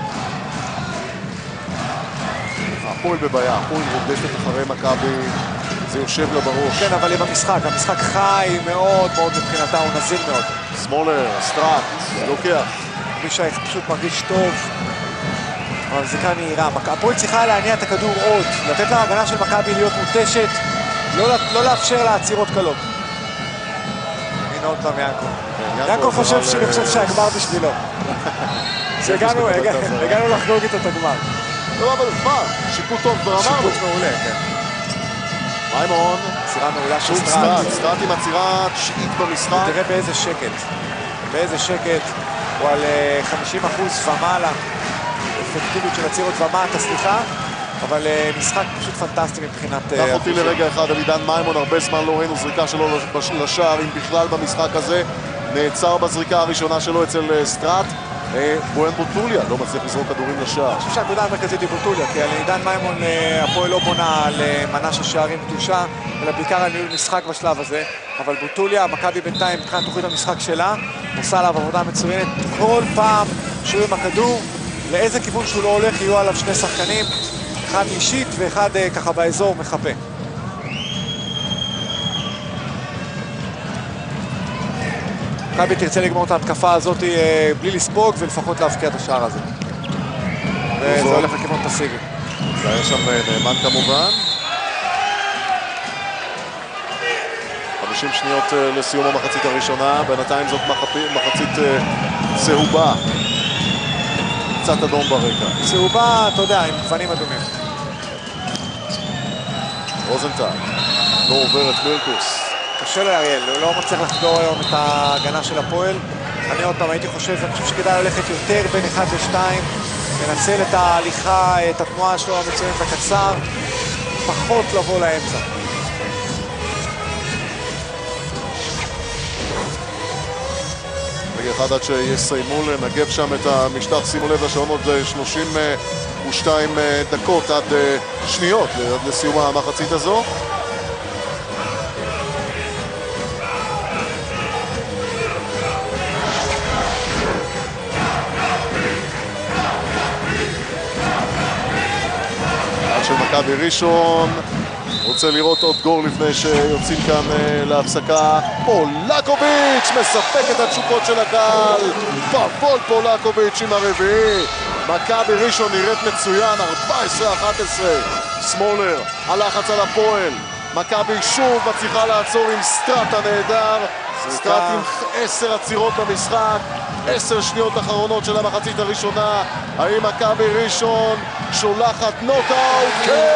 הפועל בבעיה, הפועל רודפת אחרי מכבי. זה יושב לה בראש. כן, אבל במשחק, המשחק חי מאוד מאוד מבחינתה, הוא נזיל מאוד. סמולר, סטראט, לוקח. אבישי פשוט מרגיש טוב, אבל זה כאן נהירה. הפועל צריכה להניע את הכדור עוד, לתת להגנה של מכבי להיות מוטשת, לא לאפשר לה עצירות קלות. הנה עוד פעם יעקב. יעקב חושב שאני חושב שהגמר בשבילו. הגענו לחגוג את הגמר. לא, אבל מה? שיפוט טוב ברמה. שיפוט מעולה, כן. מיימון, עצירה מעולה של סטראט. סטראט עם עצירה תשיעית במשחק. תראה באיזה שקט. הוא על 50% ומעלה. אפקטיביות של עצירות ומטה, סליחה. אבל משחק פשוט פנטסטי מבחינת... קח אותי לרגע אחד על עידן מיימון, הרבה זמן לא ראינו זריקה שלו לשער, אם בכלל במשחק הזה. נעצר בזריקה הראשונה שלו אצל סטראט. בואן בוטוליה לא מצליח לזרוק כדורים לשער. אני חושב שהנקודה המרכזית היא בוטוליה, כי על עידן מיימון הפועל לא בונה על מנה של שערים קדושה, אלא בעיקר על ניהול משחק בשלב הזה. אבל בוטוליה, מכבי בינתיים מבחינת תוכנית המשחק שלה, עושה עליו עבודה מצוינת. כל פעם שהוא עם הכדור, לאיזה כיוון שהוא לא הולך, יהיו עליו שני שחקנים, אחד אישית ואחד ככה באזור מחפה. מכבי תרצה לגמור את ההתקפה הזאת בלי לספוג ולפחות להבקיע את השער הזה. וזה הולך לכיוון פסיבי. זה היה שם נאמן כמובן. 50 שניות לסיום המחצית הראשונה, בינתיים זאת מחצית צהובה. קצת אדום ברקע. צהובה, אתה יודע, עם גוונים אדומים. רוזנטל, לא עובר את מירקוס. קשה לאריאל, הוא לא מצליח לחדור היום את ההגנה של הפועל. אני עוד פעם הייתי חושב שכדאי ללכת יותר בין 1 ל-2, לנצל את ההליכה, את התנועה שלו המצוינת לקצר, פחות לבוא לאמצע. רגע אחד עד שיסיימו לנגב שם את המשטח, שימו לב לשעון עוד 32 דקות עד שניות לסיום המחצית הזו. של מכבי ראשון, רוצה לראות עוד גול לפני שיוצאים כאן להפסקה. פולקוביץ' מספק את התשוקות של הקהל. פאבול פולקוביץ' עם הרביעי. מכבי ראשון נראית מצוין, 14-11. סמולר, הלחץ על הפועל. מכבי שוב מצליחה לעצור עם סטראט הנהדר. סטראט עם 10 עצירות במשחק. 10 שניות אחרונות של המחצית הראשונה. האם מכבי ראשון שולחת נוקאוט?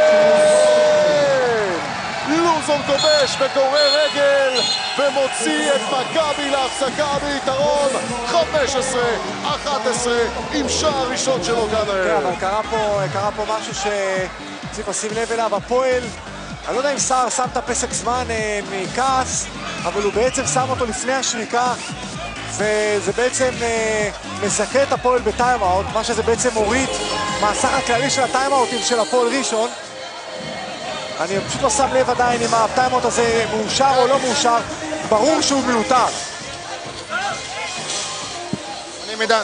כן! לוזון כובש וקורא רגל ומוציא את מכבי להפסקה ביתרון 15-11 עם שער ראשון שלו כאן. כן, אבל קרה פה משהו שצריך לשים לב אליו. הפועל, אני לא יודע אם סער שם את הפסק זמן מכעס, אבל הוא בעצם שם אותו לפני השריקה, וזה בעצם מזכה את הפועל בטיימאוט, מה שזה בעצם מוריד מהסך הכללי של הטיימאוטים של הפועל ראשון. אני פשוט לא שם לב עדיין אם הטיימאוט הזה מאושר או לא מאושר, ברור שהוא מיותר. אני מדן.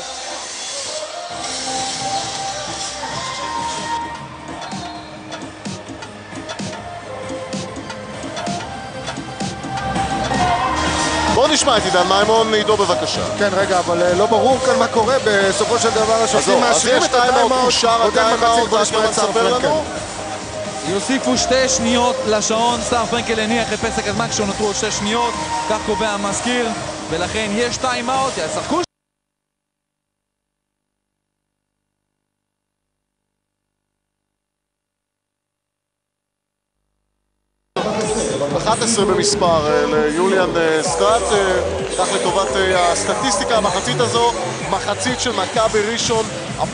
בואו נשמע את עידן מימון, עידו בבקשה. כן, רגע, אבל לא ברור כאן מה קורה. בסופו של דבר השופטים מאשרים את הטיימאוט. אושר הטיימאוט, בואו נשמע את ספר לנו. יוסיפו 2 שניות לשעון, סטאר פרנקל הניח את פסק הזמן כשנותרו עוד 6 שניות, כך קובע המזכיר, ולכן יש טיימאוט, ישחקו. במספר ליוליאן סטראט, כך לטובת הסטטיסטיקה המחצית הזו, מחצית של מכבי ראשון.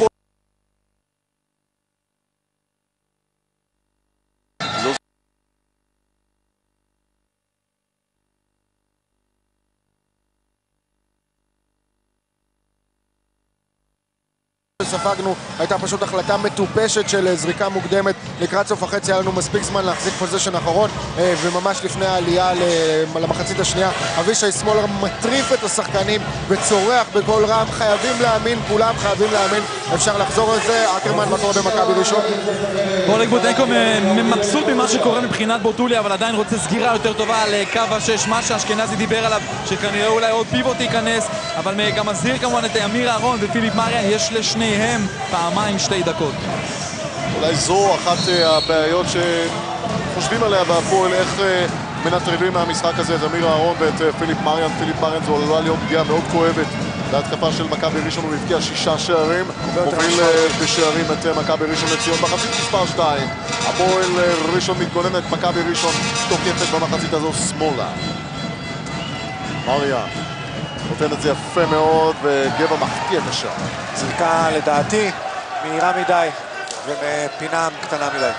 ספגנו, הייתה פשוט החלטה מטופשת של זריקה מוקדמת לקראת סוף החצי. היה לנו מספיק זמן להחזיק פוזיישן אחרון, וממש לפני העלייה למחצית השנייה אבישי סמולר מטריף את השחקנים וצורח בכל רם, חייבים להאמין, כולם חייבים להאמין, אפשר לחזור על זה. אקרמן, מה קורה במכבי ראשון? אולג בוטנקו מבסוט ממה שקורה מבחינת בוטוליה, אבל עדיין רוצה סגירה יותר טובה על קו השש, מה שאשכנזי דיבר עליו, שכנראה אולי עוד פיבוט ייכנס, אבל גם מזהיר כמובן את אמיר אהרון ופיליפ מריאן, יש לשניהם פעמיים 2 דקות. אולי זו אחת הבעיות שחושבים עליה בהפועל, איך מנטרלים מהמשחק הזה את אמיר אהרון ואת פיליפ מריאן. פיליפ מריאן זו עלולה להיות פגיעה מאוד כואבת להתקפה של מכבי ראשון. הוא הבקיע 6 שערים, מוביל בשערים את מכבי ראשון לציון מחצית מספר 2. הפועל ראשון מתגוננת, מכבי ראשון תוקפת במחצית הזו שמאלה. מריאן נותן את זה יפה מאוד, וגבע מחטיא את השער. זריקה לדעתי מהירה מדי ומפינה קטנה מדי.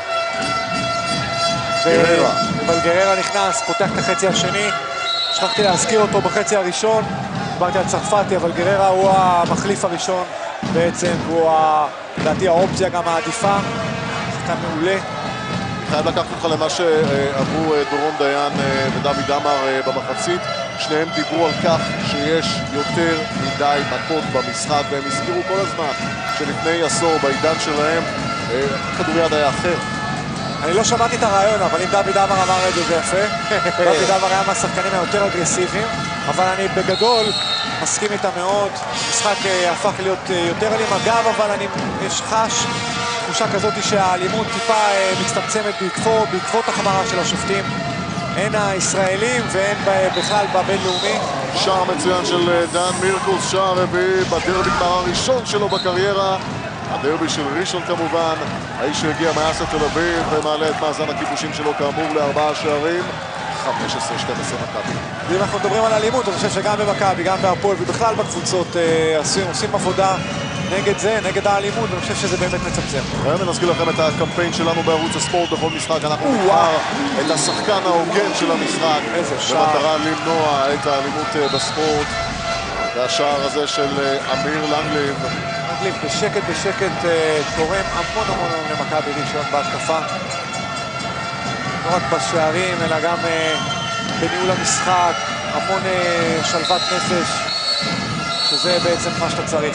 גררה. אבל גררה נכנס, פותח את החצי השני. שכחתי להזכיר אותו בחצי הראשון, דיברתי על צרפתי, אבל גררה הוא המחליף הראשון בעצם, והוא לדעתי האופציה גם העדיפה. שחקן מעולה. חייב לקחת אותך למה שאמרו דורון דיין ודוד עמר במחצית. שניהם דיברו על כך שיש יותר מדי מכות במשחק, והם הזכירו כל הזמן שלפני עשור בעידן שלהם כדוריד היה אחר. אני לא שמעתי את הרעיון, אבל אם דוד עמר אמר את זה יפה. דוד עמר היה מהשחקנים היותר אגרסיביים, אבל אני בגדול מסכים איתה מאוד. המשחק הפך להיות יותר אלים. אגב, אבל אני חש תחושה כזאת שהאלימות טיפה מצטמצמת בעקבות החמרה של השופטים. הן הישראלים והן בכלל בבינלאומי. שער מצוין של דן מירקוס, שער רביעי בדרבי גמר הראשון שלו בקריירה. הדרבי של ראשון כמובן, האיש שהגיע מאסה תל אביב ומעלה את מאזן הכיבושים שלו כאמור ל4 שערים. 15-12 מכבי. ואם אנחנו מדברים על אלימות, אני חושב שגם במכבי, גם בהפועל ובכלל בקבוצות עושים עבודה נגד זה, נגד האלימות, ואני חושב שזה באמת מצמצם. ונזכיר לכם את הקמפיין שלנו בערוץ הספורט בכל משחק. אנחנו נבחר את השחקן ההוגן של המשחק במטרה למנוע את האלימות בספורט. והשער הזה של אמיר לנגליב. לנגליב בשקט תורם המון למכבי ראשון בהתקפה. לא רק בשערים, אלא גם בניהול המשחק. המון שלוות נפש, שזה בעצם מה שאתה צריך.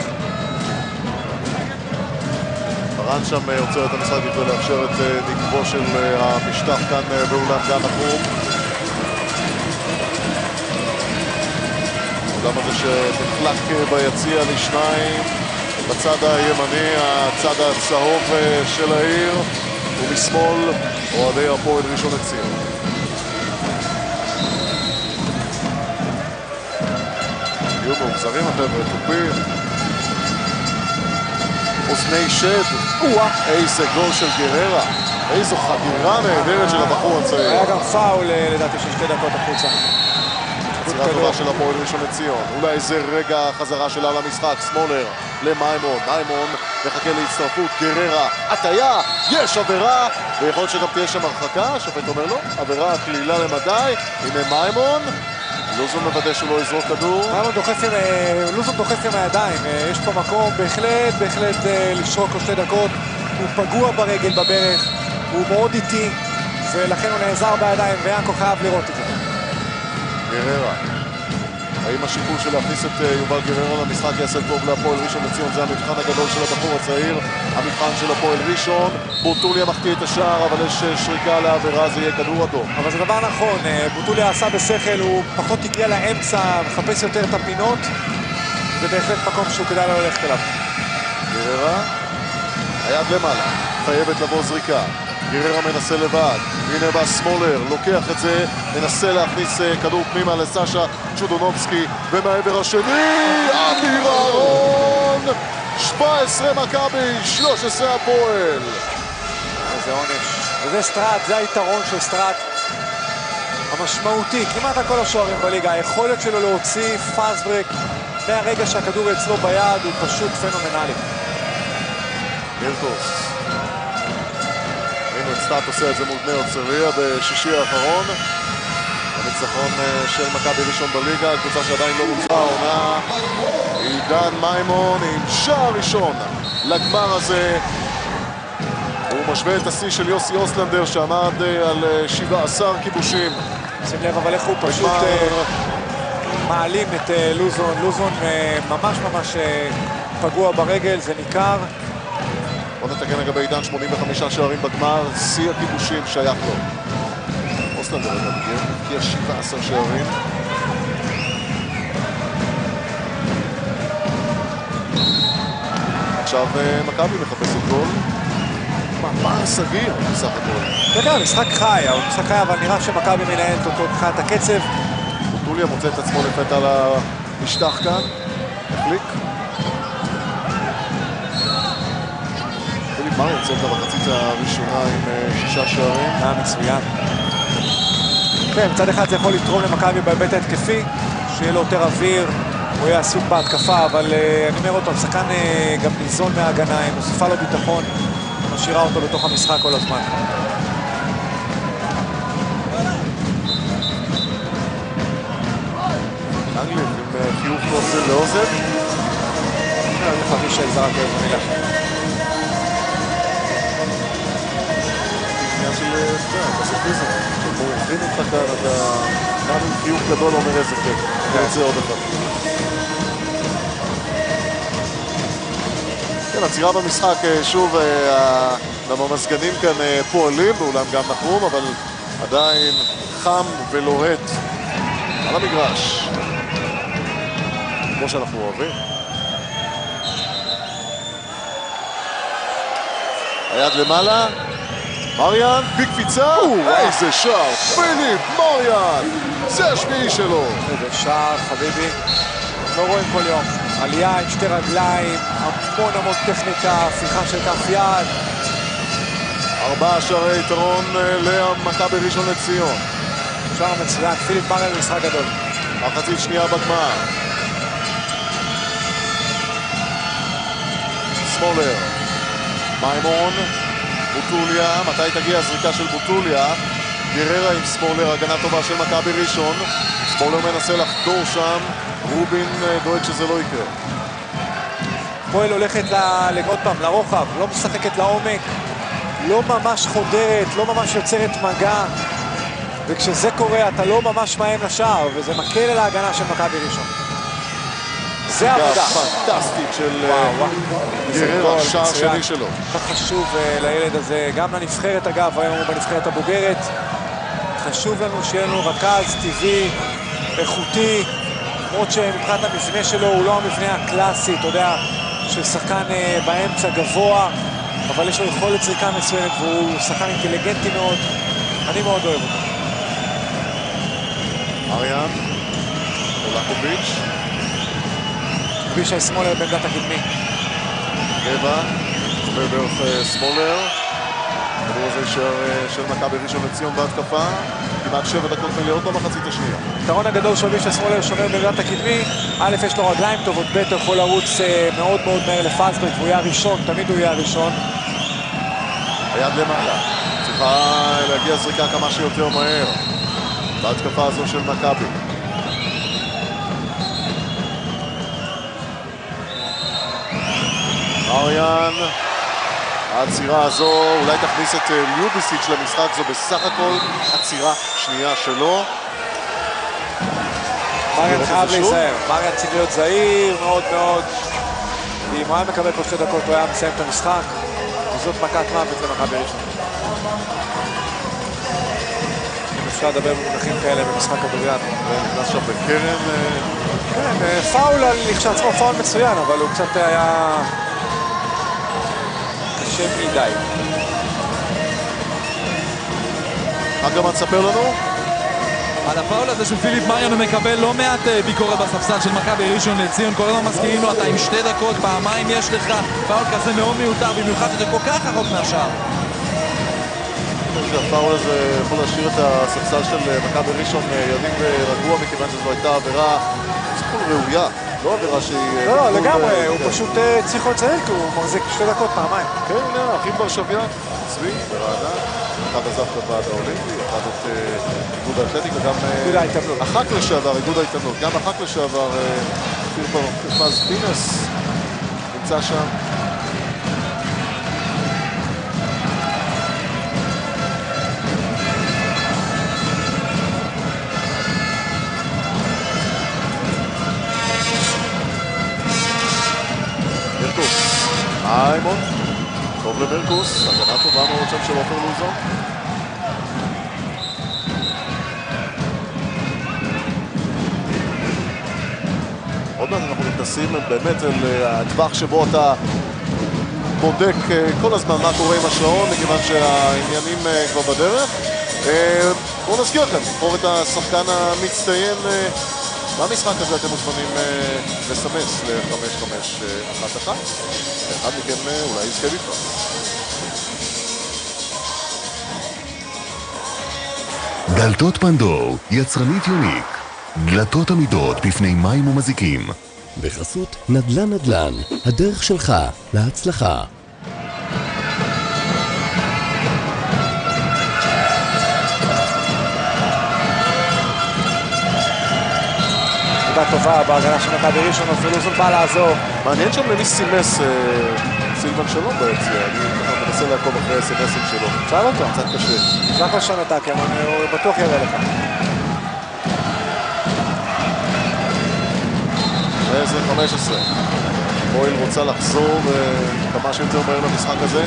ברן שם עוצר את המשחק כדי לאפשר את נקבו של המשטח כאן באולם גן החום. האולם הזה שנחלק ביציע לשניים, בצד הימני, הצד הצהוב של העיר, ומשמאל אוהדי הפועל ראשון לציון. יהיו מאוחזרים החבר'ה, תופים. אוזני שד, איזה גול של גררה, איזו חדירה נהדרת של הבחור הצעיר. היה גם פאול לדעתי של 2 דקות החוצה. יצירה טובה של הפועל ראשון לציון, אולי איזה רגע חזרה שלה למשחק. סמולר למיימון, מיימון מחכה להצטרפות, גררה, הטיה, יש עבירה, ויכול להיות שגם תהיה שם הרחקה. השופט אומר לו, עבירה כלילה למדי. הנה מיימון, לוזון מוודא שהוא לא יזרוק כדור. לוזון דוחף עם הידיים, יש פה מקום בהחלט לשרוק לו 2 דקות. הוא פגוע ברגל בברך, הוא מאוד איטי, ולכן הוא נעזר בידיים, ויאנקו חייב לראות את זה. גררה האם השיקול של להכניס את יובל גררו למשחק יעשה טוב להפועל ראשון לציון? זה המבחן הגדול של הבחור הצעיר, המבחן של הפועל ראשון. בוטוליה מחטיא את השער, אבל יש שריקה לעבירה, זה יהיה כדור אדום. אבל זה דבר נכון, בוטוליה עשה בשכל, הוא פחות הגיע לאמצע, מחפש יותר את הפינות, זה בהחלט מקום שהוא כדאי לו ללכת אליו. גררה, היד למעלה, חייבת לבוא זריקה. גררה מנסה לבד, הנה בא סמולר, לוקח את זה, מנסה להכניס כדור פנימה לסשה צ'ודונובסקי, ומהעבר השני, אמיר אהרון, 17 מכבי, 13 הפועל. איזה עונש. וזה סטראט, זה היתרון של סטראט המשמעותי, כמעט על כל השוערים בליגה. היכולת שלו להוציא פאסט ברק מהרגע שהכדור אצלו ביד הוא פשוט פנומנלי. מירקוס. ראינו את סטאט עושה את זה מול בני הרצליה בשישי האחרון. הניצחון של מכבי ראשון בליגה, הקבוצה שעדיין לא הוצאה העונה. עידן מימון עם שער ראשון לגמר הזה. הוא משווה את השיא של יוסי אוסלנדר שעמד על 17 כיבושים. שים לב אבל איך הוא פשוט מעלים את לוזון. לוזון ממש פגוע ברגל, זה ניכר. בוא נתקן לגבי עידן, 85 שערים בגמר, שיא הכיבושים שייך לו. אוסלנדר הגיע 17 שערים. עכשיו מכבי מחפשת גול. מה סגיר בסך הכל? כן, משחק חי, אבל נראה שמכבי מנהלת אותו מבחינת הקצב. בוטוליה מוצא את עצמו לפתע על המשטח כאן. קליק. פיליפ מרי יוצא את המחצית הראשונה עם 6 שערים. מצוין. כן, מצד אחד זה יכול לתרום למכבי בהיבט ההתקפי, שיהיה לו יותר אוויר, הוא יהיה עסוק בהתקפה, אבל אני אומר אותו, שחקן גם ניזון מההגנה, היא מוסיפה לו ביטחון, משאירה אותו בתוך המשחק כל הזמן. אנגלין עם חיוך מאוזן לאוזן. לך מישל זרק איזו מילה. עניין של פסיפיזם, שבו הכין אותך כאן, אתה גם עם חיוך גדול אומר איזה כיף. אני רוצה עוד אחד. כן, הצירה במשחק, שוב, המזגנים כאן פועלים, ואולם גם נחום, אבל עדיין חם ולוהט על המגרש. כמו שאנחנו אוהבים. היד למעלה, מריאן, בקפיצה, איזה שער, פיליפ מריאן, זה השביעי שלו. איזה שער, חביבי, לא רואים כל יום. עלייה עם שתי רגליים, המון טכניקה, הפיכה של כף יד. 4 שערי יתרון למכבי ראשון לציון. שער מצוין, פיליפ מריאן במשחק גדול. מחצית שנייה בגמר. סמולר, מימון, בוטוליה, מתי תגיע הזריקה של בוטוליה? גררה עם סמולר, הגנה טובה של מכבי ראשון. סמולר מנסה לחדור שם, רובין דואג שזה לא יקרה. פועל הולכת עוד פעם לרוחב, לא משחקת לעומק, לא ממש חודרת, לא ממש יוצרת מגע, וכשזה קורה אתה לא ממש מאיים לשער, וזה מקל על ההגנה של מכבי ראשון. זה עבודה. פנטסטית של גררה, שער שני שלו. חשוב לילד הזה, גם לנבחרת אגב, היום הוא בנבחרת הבוגרת. חשוב לנו שיהיה לנו רכז טבעי, איכותי, למרות שמבחינת המבנה שלו הוא לא המבנה הקלאסי, אתה יודע, של שחקן באמצע גבוה, אבל יש לו יכולת זריקה מצוינת והוא שחקן אינטליגנטי מאוד. אני מאוד אוהב אותו. אריאן, אולקוביץ', בישי סמולר בעמדת הקדמי. גבע, עובר דרך סמולר. הכדור הזה של מכבי ראשון לציון בהתקפה. כמעט 7 דקות מלאות במחצית השנייה. היתרון הגדול של בישי סמולר שומר בעמדת הקדמי. א', יש לו רגליים טובות, ב', יכול לרוץ מאוד מהר לפאסברג, והוא יהיה הראשון, תמיד הוא יהיה הראשון. היד למעלה. צריכה להגיע זריקה כמה שיותר מהר. בהתקפה הזו של מכבי. אריאן, העצירה הזו אולי תכניס את ליוביסיץ' למשחק, זו בסך הכל עצירה שנייה שלו. מריאן חייב להיזהר, מריאן צריך להיות זהיר מאוד מאוד, ואם הוא היה מקבל פה 2 דקות הוא היה מסיים את המשחק, וזאת מכת מוות למכבי ראשון. אם אפשר לדבר במונחים כאלה במשחק כדוריד. נכנס שם בקרן. כן, פאול על לכשעצמו, פאול מצוין, אבל הוא קצת היה קשה מדי. אגרמן, תספר לנו. על הפאול הזה של פיליפ מריאן הוא מקבל לא מעט ביקורת בספסל של מכבי ראשון לציון. כל הזמן מזכירים לו, אתה עם 2 דקות, פעמיים יש לך פאול כזה מאוד מיותר, במיוחד שזה כל כך רחוק מהשאר. הפאול הזה יכול להשאיר את הספסל של מכבי ראשון ידיד רגוע, מכיוון שזו הייתה עבירה סך הכל ראויה, לא עבירה שהיא... לא, לגמרי, הוא פשוט צריך לציין, כי הוא מחזיק 2 דקות פעמיים. כן, הנה, אחים ורשביאן, צבי ברעננה, אחד עזב את הוועד האולימפי, אחד את איגוד האתלטיקה, גם... איגוד ההתאמנות. הח"כ לשעבר, איגוד ההתאמנות, גם הח"כ לשעבר, פז פינס, נמצא שם. איימון, טוב למרקוס, הגנה טובה מאוד שם של עופר לוזון. עוד מעט אנחנו נכנסים באמת אל הטווח שבו אתה בודק כל הזמן מה קורה עם השעון, מכיוון שהעניינים כבר בדרך. בואו נזכיר לכם, לבחור את השחקן המצטיין במשחק הזה. אתם מוזמנים לסמס ל-5511. אחד מכם אולי יזכה בפרס. דלתות פנדור, יצרנית יוניק. דלתות עמידות בפני מים ומזיקים. בחסות נדל"ן נדל"ן, הדרך שלך להצלחה. עבודה טובה בהגנה של מכבי ראשון, עופר לוזון בא לעזור. מעניין שם למי סימס סילבן שלום ביציע, אני מנסה לעקוב אחרי הסמסים שלו. שאל אותו. קצת קשה. שלח לשם את האקרמן, הוא בטוח יראה לך. 15. פועל רוצה לחזור כמה שיותר מהר למשחק הזה.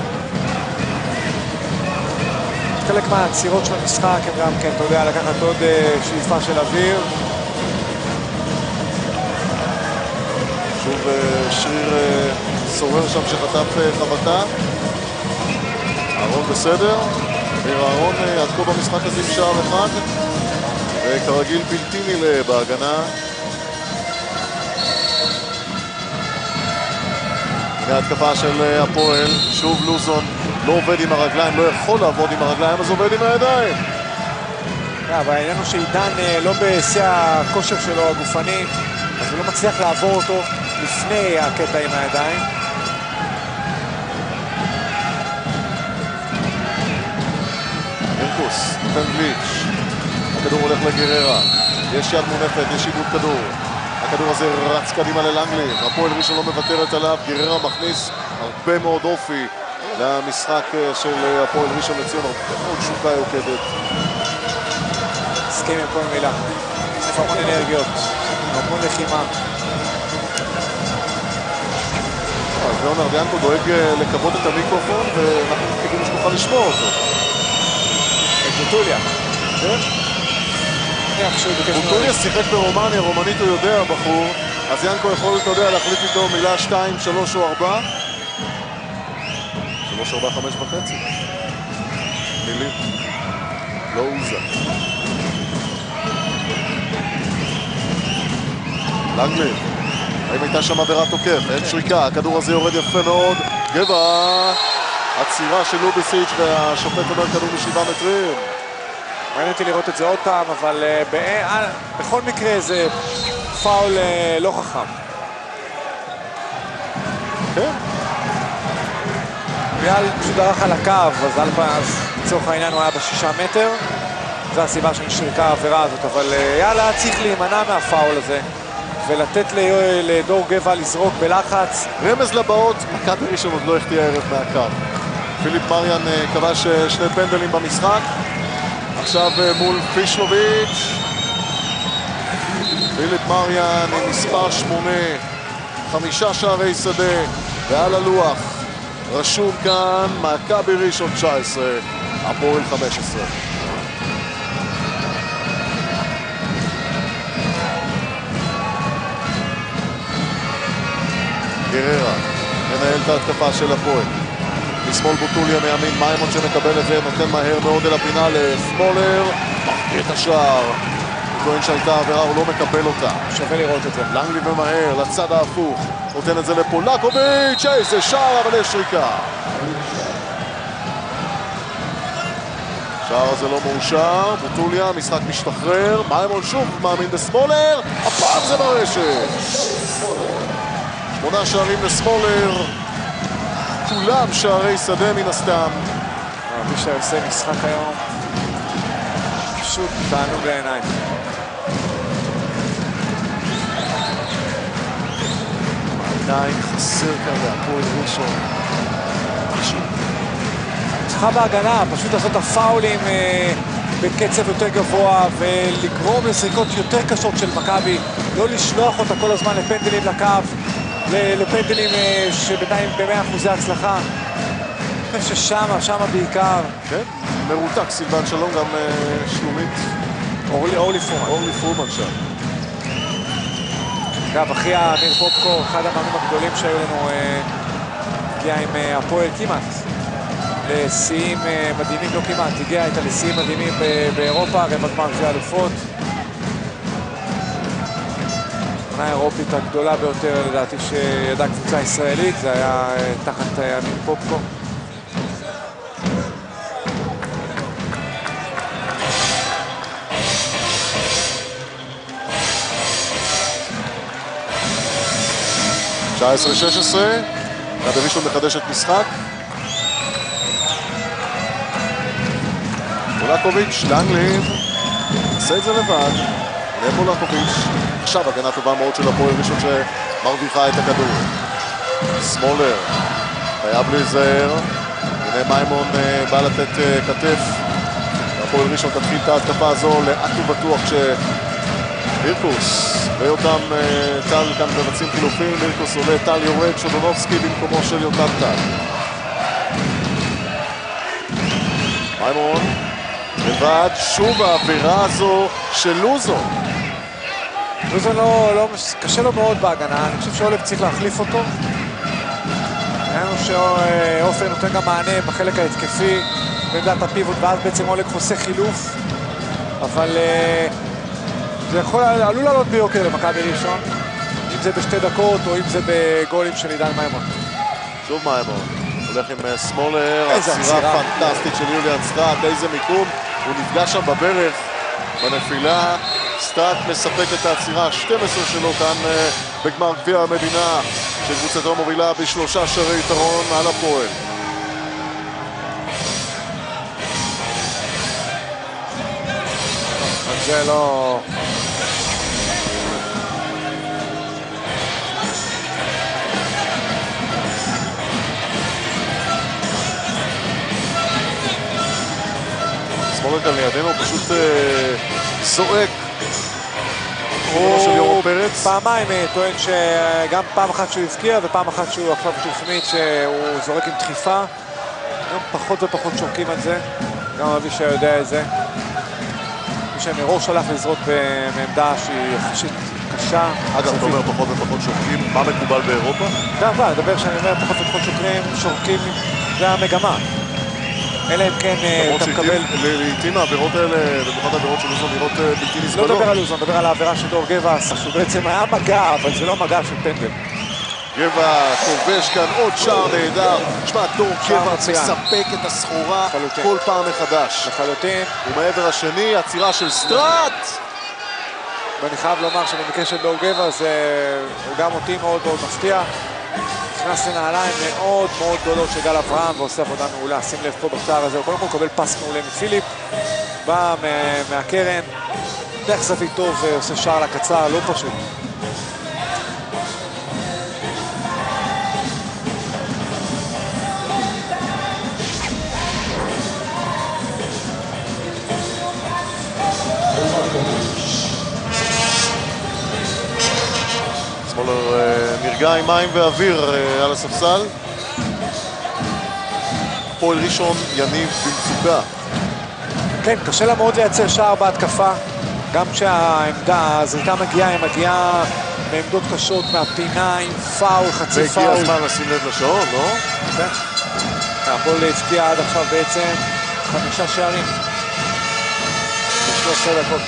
חלק מהעצירות של המשחק הם גם כן, אתה יודע, לקחת עוד שאיפה של אוויר. שוב שריר סורר שם שחטף חבטה. אהרון בסדר. אמיר אהרון עד כה במשחק הזה עם שער אחד. וכרגיל בלתי נראה בהגנה. ההתקפה של הפועל, שוב לוזון לא עובד עם הרגליים, לא יכול לעבוד עם הרגליים, אז עובד עם הידיים. אבל העניין הוא שעידן לא בשיא הכושר שלו הגופני, אז הוא לא מצליח לעבור אותו לפני הקטע עם הידיים. מרקוס, נותן גליץ', הכדור הולך לגררה, יש יד מונחת, יש עיבוד כדור. הכדור הזה רץ קדימה ללנגלי, הפועל ראשון לא מוותרת עליו, גררה מכניס הרבה מאוד אופי למשחק של הפועל ראשון לציון, הרבה מאוד שוקה יוקדת. הסכים עם כל מילה, יש המון אנרגיות, המון לחימה. אז ליאונרד ינקו דואג לקוות את המיקרופון ואנחנו מקווים שנוכל לשמוע אותו. את בוטוליה. כן? בוטוליה שיחק ברומניה, רומנית הוא יודע הבחור, אז ינקו יכול, אתה יודע, להחליט איתו מילה 2, 3 או 4. 3, 4, 5 וחצי. מילים. לא עוזה. לנגלי. האם הייתה שם עבירת תוקף? אין שריקה, הכדור הזה יורד יפה מאוד. גבע. עצירה של לוביסיץ' והשופט אומר כדור מ7 מטרים. מעניין אותי לראות את זה עוד פעם, אבל בכל מקרה זה פאול לא חכם. כן. ויאל פשוט דרך על הקו, אז לצורך העניין הוא היה ב6 מטר. זו הסיבה שנשריקה העבירה הזאת, אבל יאל היה צריך להימנע מהפאול הזה ולתת לדור גבע לזרוק בלחץ. רמז לבאות, מכבי ראשון עוד לא החטיא הערב מהקו. פיליפ מריאן כבש 2 פנדלים במשחק. עכשיו מול פישלוביץ'. פיליפ מריאן עם מספר 8, 5 שערי שדה, ועל הלוח רשום כאן מכבי ראשון 19, הפועל 15. גררה מנהל את ההתקפה של הפועל. משמאל בוטוליה, מימין מיימון שמקבל את זה, נותן מהר מאוד אל הפינה לסמולר, מחטיא את השער. הוא טוען שהייתה עבירה, הוא לא מקבל אותה. שווה לראות את זה. לנגלי ומהר לצד ההפוך, נותן את זה לפולקוביץ', איזה שער, אבל יש שריקה. השער הזה לא מאושר, בוטוליה, משחק משתחרר, מיימון שוב מאמין בסמולר, הפעם זה ברשת. 8 שערים לסמולר, כולם שערי שדה מן הסתם. מי שעושה משחק היום, פשוט תענוג לעיניים. עדיין חסר כאן להפועל ראשון. צריכה בהגנה, פשוט לעשות הפאולים בקצב יותר גבוה ולגרום לזריקות יותר קשות של מכבי, לא לשלוח אותה כל הזמן לפנדלים לקו, לפנדלים שבינתיים ב100% הצלחה. אני חושב ששמה בעיקר. כן, מרותק סילבן שלום, גם שלומית. אורלי פרומן שם. אגב, אחי אמיר פופקו, אחד המאמנים הגדולים שהיו לנו, הגיע עם הפועל כמעט לשיאים מדהימים, לא כמעט, הגיע איתה לשיאים מדהימים באירופה, רבע גמר גביע האלופות. העונה האירופית הגדולה ביותר לדעתי שידעה קבוצה ישראלית, זה היה תחת אמיר פופקו. שעה 19-16, מכבי ראשון מחדשת משחק. פולקוביץ', לנגלי, עושה את זה לבד. לפולקוביץ', עכשיו הגנה טובה מאוד של הפועל ראשון שמרוויחה את הכדור. סמולר, חייב להיזהר. הנה מיימון בא לתת כתף. הפועל ראשון תתחיל את ההתקפה הזו לאט ובטוח מירקוס ויותם טל כאן מבצעים חילופים. מירקוס עולה, טל יורד, שודונובסקי במקומו של יותם טל. מיימון לבד, שוב העבירה הזו של לוזון. לוזון קשה לו מאוד בהגנה, אני חושב שאולב צריך להחליף אותו. ראינו שאופן נותן גם מענה בחלק ההתקפי בעמדת הפיבוט, ואז בעצם אולג חוסך חילוף, אבל זה עלול לעלות ביוקר למכבי ראשון, אם זה בשתי דקות או אם זה בגולים של עידן מיימון. שוב מיימון, הולך עם סמולר, עצירה פנטסטית של יוליאן סטראט, איזה מיקום, הוא נפגש שם בברך בנפילה. סטראט מספק את העצירה ה-12 שלו כאן בגמר גביע המדינה, שקבוצתו מובילה ב3 שערי יתרון על הפועל. זה לא... סמולר כאן לידינו, פשוט זועק של יורם פרץ. פעמיים טוען שגם פעם אחת שהוא הבקיע ופעם אחת שהוא עכשיו תופנית שהוא זורק עם דחיפה. גם פחות ופחות שורקים על זה, גם אבישי יודע את זה. אבישי מראש הלך לזרוק בעמדה שהיא יחסית קשה. אגב, אתה אומר פחות ופחות שורקים, מה מקובל באירופה? גם לדבר שאני אומר פחות ופחות שורקים, זה המגמה. אלא אם כן אתה מקבל... לעיתים העבירות האלה, במיוחד העבירות של לוזון, נראות בלתי נסבלות. לא מדבר על לוזון, מדבר על העבירה של דור גבע עשה, שהוא בעצם היה מגע, אבל זה לא מגע של פנדל. גבע כובש כאן עוד שער נהדר. תשמע, דור גבע מספק את הסחורה כל פעם מחדש. לחלוטין. ומעבר השני, עצירה של סטראט. ואני חייב לומר שבמקרה של דור גבע זה גם אותי מאוד מאוד מפתיע. נכנס לנעליים מאוד מאוד גדולות של גל אברהם ועושה עבודה מעולה. שים לב פה בשער הזה, הוא קודם כל קובל פס מעולה מפיליפ, בא מהקרן, דרך זווית טוב ועושה שער לקצר, לא פשוט. סמולר נרגע עם מים ואוויר על הספסל. הפועל ראשון יניב במצוקה. כן, קשה לה מאוד לייצר שער בהתקפה. גם כשהעמדה, הזריקה מגיעה, היא מגיעה בעמדות קשות מהפינה עם פאול, חצי פאול. והגיע הזמן לשים לב לשעון, לא? כן. הפועל הפקיע עד עכשיו בעצם 5 שערים. 13 דקות.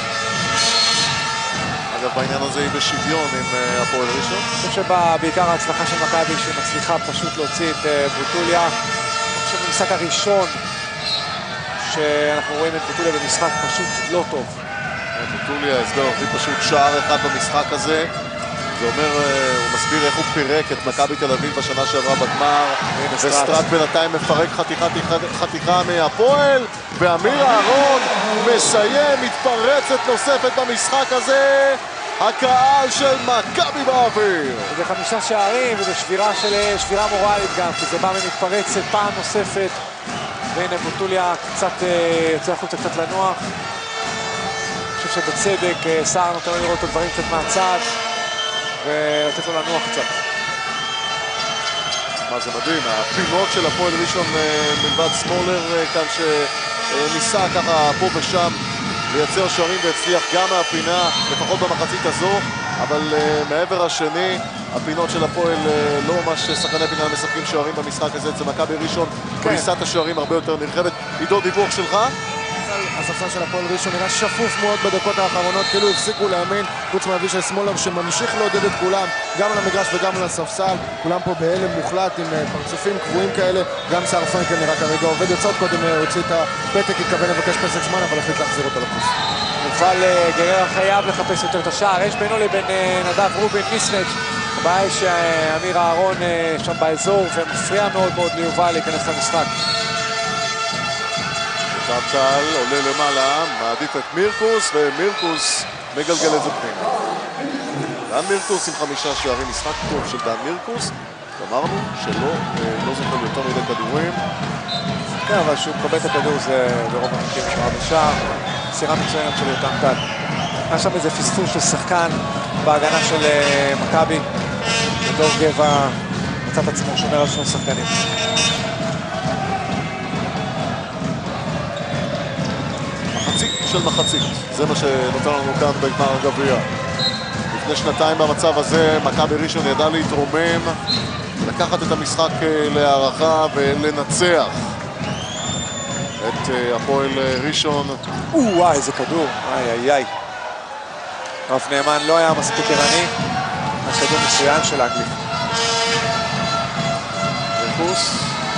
אגב, בעניין הזה היא בשוויון עם הפועל ראשון. אני חושב שבעיקר ההצלחה של מכבי שמצליחה פשוט להוציא את בוטוליה. אני חושב במשחק הראשון שאנחנו רואים את בוטוליה במשחק פשוט לא טוב. בוטוליה, הסבר הכי פשוט, שער אחד במשחק הזה. זה אומר, הוא מסביר איך הוא פירק את מכבי תל אביב בשנה שעברה בגמר. וסטרט בינתיים מפרק חתיכה מהפועל. ואמיר אהרון מסיים, מתפרצת נוספת במשחק הזה. הקהל של מכבי באוויר. זה 5 שערים וזה שבירה מורלית גם, כי זה בא ומתפרצת פעם נוספת. והנה בוטוליה קצת יוצא החוצה קצת לנוח. אני חושב שבצדק סער נותן לו לראות את הדברים קצת מהצד ולתת לו לנוח קצת. מה זה מדהים, הפינות של הפועל ראשון מלבד סמולר כאן שניסה ככה פה ושם לייצר שערים והצליח גם מהפינה, לפחות במחצית הזו, אבל מעבר השני, הפינות של הפועל לא ממש שחקני פינה משחקים שערים במשחק הזה אצל מכבי ראשון, פריסת השערים הרבה יותר נרחבת. עידו, דיווח שלך? הספסל של הפועל ראשון נראה שפוף מאוד בדקות האחרונות, כאילו הפסיקו להאמין, חוץ מאבישי סמולר שממשיך לעודד את כולם, גם על המגרש וגם על הספסל, כולם פה בהלם מוחלט עם פרצופים קבועים כאלה, גם סער פרנקל נראה כרגע עובד יוצאות קודם, הוציא את הפתק, התכוון לבקש פסק זמן, אבל החליט להחזיר אותו לקוס. יובל גררה חייב לחפש יותר את השער, יש בינו לבין נדב רובין מיסנץ', הבעיה היא שאמיר אהרון שם באזור ומפריע מאוד מאוד ליובל להיכנס למשחק. טל עולה למעלה, מעדיף את מירקוס, ומירקוס מגלגל את זה פנימה. דן מירקוס עם 5 שערים, משחק טוב של דן מירקוס. אמרנו שלא זוכר יותר מדי כדורים. כן, אבל שהוא מקבל את הכדור זה ברוב המקרים שער בשער. סירה מצוינת של יותם טל. היה שם איזה פספוס של שחקן בהגנה של מכבי. ודור גבע מצא את עצמו שומר על 2 שחקנים. של מחצית, זה מה שנותן לנו כאן בגמר הגביע. לפני 2 במצב הזה, מכבי ראשון ידע להתרומם, לקחת את המשחק להערכה ולנצח את הפועל ראשון. וואי, איזה כדור, איי. רב נאמן לא היה מספיק ערני, הכדור מצוין של אנגלי. ריכוס.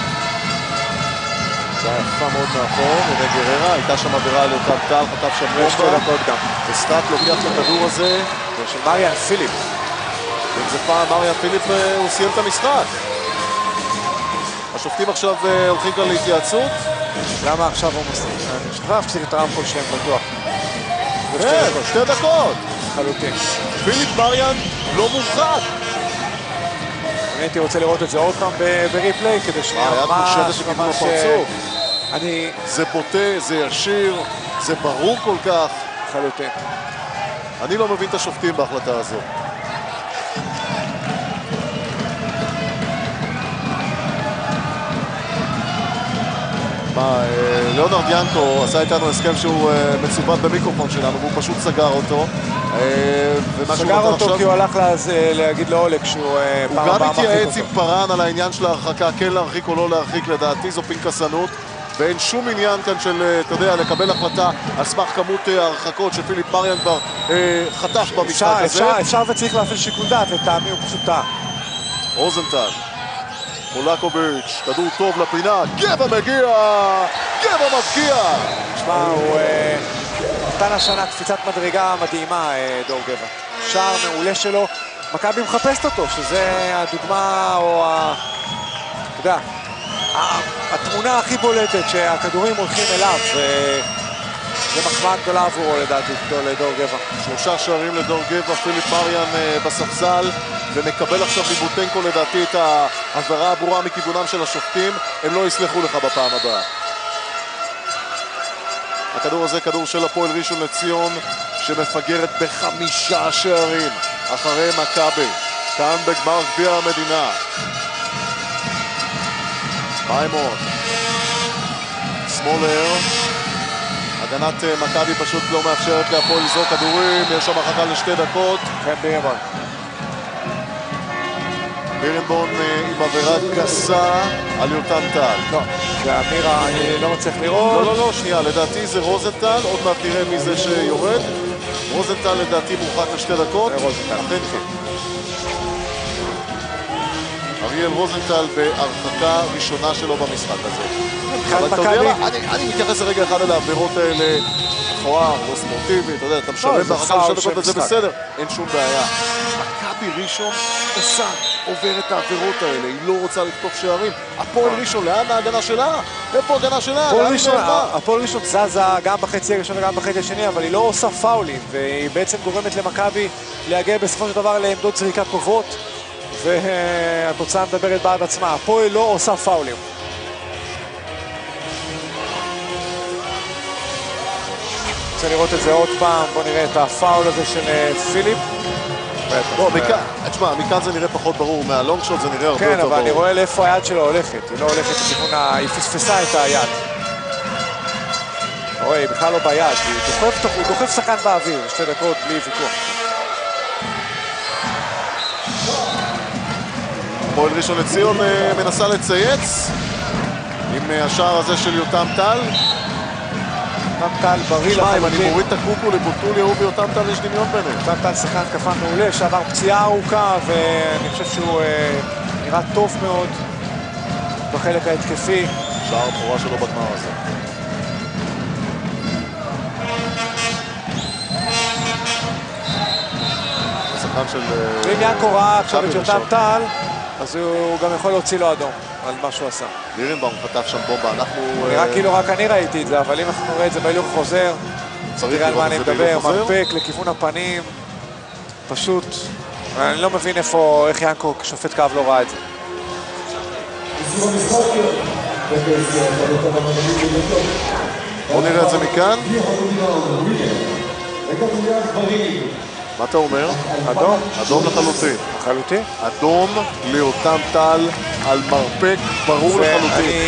זה היה יפה מאוד מאחור, הנה גררה, הייתה שם עבירה על יותם טל, חטף שם בומבה. 2 דקות גם. וסטאט לוקח את הכדור הזה. של מריאן פיליפ. אם זה פעם מריאן פיליפ הוא סיים את המשחק. השופטים עכשיו הולכים כאן להתייעצות. למה עכשיו הוא מסתכל? אני חושב שצריך את הרמקול שלהם בטוח. כן, 2 דקות. חלוטין. פיליפ מריאן לא מורחק. אני הייתי רוצה לראות את זה עוד פעם בריפליי, כדי שנייה ממש... זה בוטה, זה ישיר, זה ברור כל כך. חלוטין. אני לא מבין את השופטים בהחלטה הזו. ליאונרד ינקו עשה איתנו הסכם שהוא מצוות במיקרופון שלנו, והוא פשוט סגר אותו. סגר אותו כי הוא הלך להגיד לאולק שהוא הוא גם התייעץ עם פרן על העניין של ההרחקה, כן להרחיק או לא להרחיק, לדעתי זו פנקסנות. ואין שום עניין כאן של, אתה יודע, לקבל החלטה על סמך כמות ההרחקות שפיליפ מריאן כבר חטף במשחק הזה. אפשר וצריך להפעיל שיקול דעת, לטעמי הוא פשוט טעה. רוזנטל, מולקוביץ', כדור טוב לפינה, גבע מגיע! גבע מבקיע! תשמע, הוא נתן השנה קפיצת מדרגה מדהימה, דור גבע. שער מעולה שלו, מכבי מחפשת אותו, שזה הדוגמה או אתה יודע, התמונה הכי בולטת שהכדורים הולכים אליו, זה מחמאה גדולה עבורו לדעתי, לדור גבע. 3 שערים לדור גבע, פיליפ מריאן בספסל, ומקבל עכשיו מבוטנקו לדעתי את העבירה הברורה מכיוונם של השופטים, הם לא יסלחו לך בפעם הבאה. הכדור הזה כדור של הפועל ראשון לציון, שמפגרת ב5 שערים אחרי מכבי. כאן בגמר גביע המדינה. מימון. סמולר. הגנת מכבי פשוט לא מאפשרת להפועל לזרוק כדורים, יש שם הרחקה ל2 דקות. כן, בירנבוים. בירנבוים עם עבירה גסה על יותם טל. לא, והמירה אני לא מצליח לראות. לא, שנייה, לדעתי זה רוזנטל, עוד מעט נראה מי זה שיורד. רוזנטל לדעתי מורחק ל2 דקות. זה רוזנטל. אכן כן. אריאל רוזנטל בהרחקה ראשונה שלו במשחק הזה. אבל אתה יודע מה, אני מתייחס לרגע אחד על העבירות האלה, מכוער, לא ספורטיבי, אתה יודע, אתה משלם בהרחקה ל2 דקות וזה בסדר, אין שום בעיה. מכבי ראשון עושה, עובר את העבירות האלה, היא לא רוצה לכתוב שערים. הפועל ראשון, לאן ההגנה שלה? איפה ההגנה שלה? הפועל ראשון זזה גם בחצי הראשון וגם בחצי השני, אבל היא לא עושה פאולים, והיא בעצם גורמת למכבי להגיע בסופו של דבר לעמדות זריקה טובות, והתוצאה מדברת בעד עצמה. הפועל לא עושה פאולים. רוצה לראות את זה עוד פעם, בוא נראה את הפאול הזה של פיליפ. תשמע, מכאן זה נראה פחות ברור, מהלונג שוט זה נראה הרבה יותר ברור. כן, אבל אני רואה לאיפה היד שלו הולכת, היא לא הולכת לכיוון היא פספסה את היד. אתה רואה, היא בכלל לא ביד, הוא דוחף שחקן באוויר, 2 דקות בלי ויכוח. הפועל ראשון לציון מנסה לצייץ עם השער הזה של יותם טל. יותם טל בריא לחלוטין. אם אני מוריד את הקוקו לבוטוליה, הוא ויותם טל יש דמיון ביניהם. יותם טל שחקן התקפה מעולה, שעבר פציעה ארוכה, ואני חושב שהוא נראה טוב מאוד בחלק ההתקפי. שער הבכורה שלו בגמר הזה. השחקן של... ואם ינקו ראה עכשיו את יותם טל, אז הוא גם יכול להוציא לו אדום על מה שהוא עשה. בירנבוים חטף שם בומבה, אנחנו... נראה כאילו רק אני ראיתי את זה, אבל אם אנחנו נראה את זה בהילוך חוזר, תראה על מה אני מדבר, מרפק לכיוון הפנים, פשוט, אני לא מבין איך ינקו שופט קו לא ראה את זה. בואו נראה את זה מכאן. מה אתה אומר? אדום? אדום לחלוטין. לחלוטין? אדום ליותם טל על מרפק ברור לחלוטין.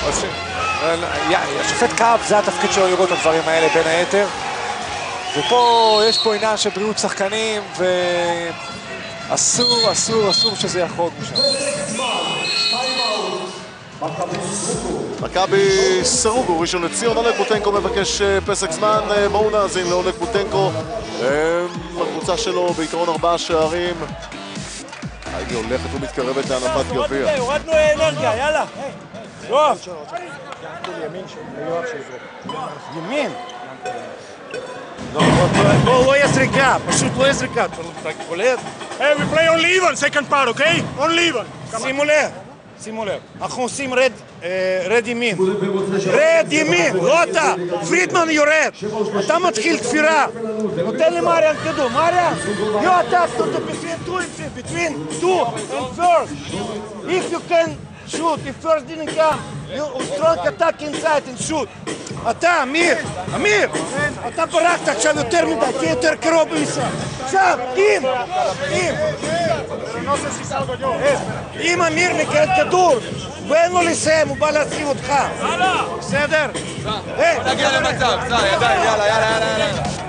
השופט קו זה התפקיד שלו לראות את הדברים האלה בין היתר. ופה יש פה עניין של בריאות שחקנים ואסור שזה יחרוג משם. מכבי סרוגו, ראשון לציון, אולג בוטנקו מבקש פסק זמן, בואו נאזין לאולג בוטנקו, הקבוצה שלו בעיקרון 4 שערים, היא הולכת ומתקרבת להנפת גביע. הורדנו אנרגיה, יאללה. יואב. ימין. לא יש זריקה, פשוט לא יש זריקה. אתה קולט? Hey, we play only even, second part, okay? Only even. שימו לב, אנחנו עושים רד ימין. רד ימין, לא אתה. פרידמן יורד. אתה מתחיל תפירה. נותן למריאן כדור. מריאן, you attack between 2 and first. If you can shoot, if first didn't come, you strong attack inside and shoot. אתה, אמיר, אתה ברחת עכשיו יותר מדי, תהיה יותר קרוב במשחק. עכשיו, אם אמיר מקבל כדור ואין לו לסיים, הוא בא להצחיב אותך. בסדר? נגיע למצב, ידיים, יאללה.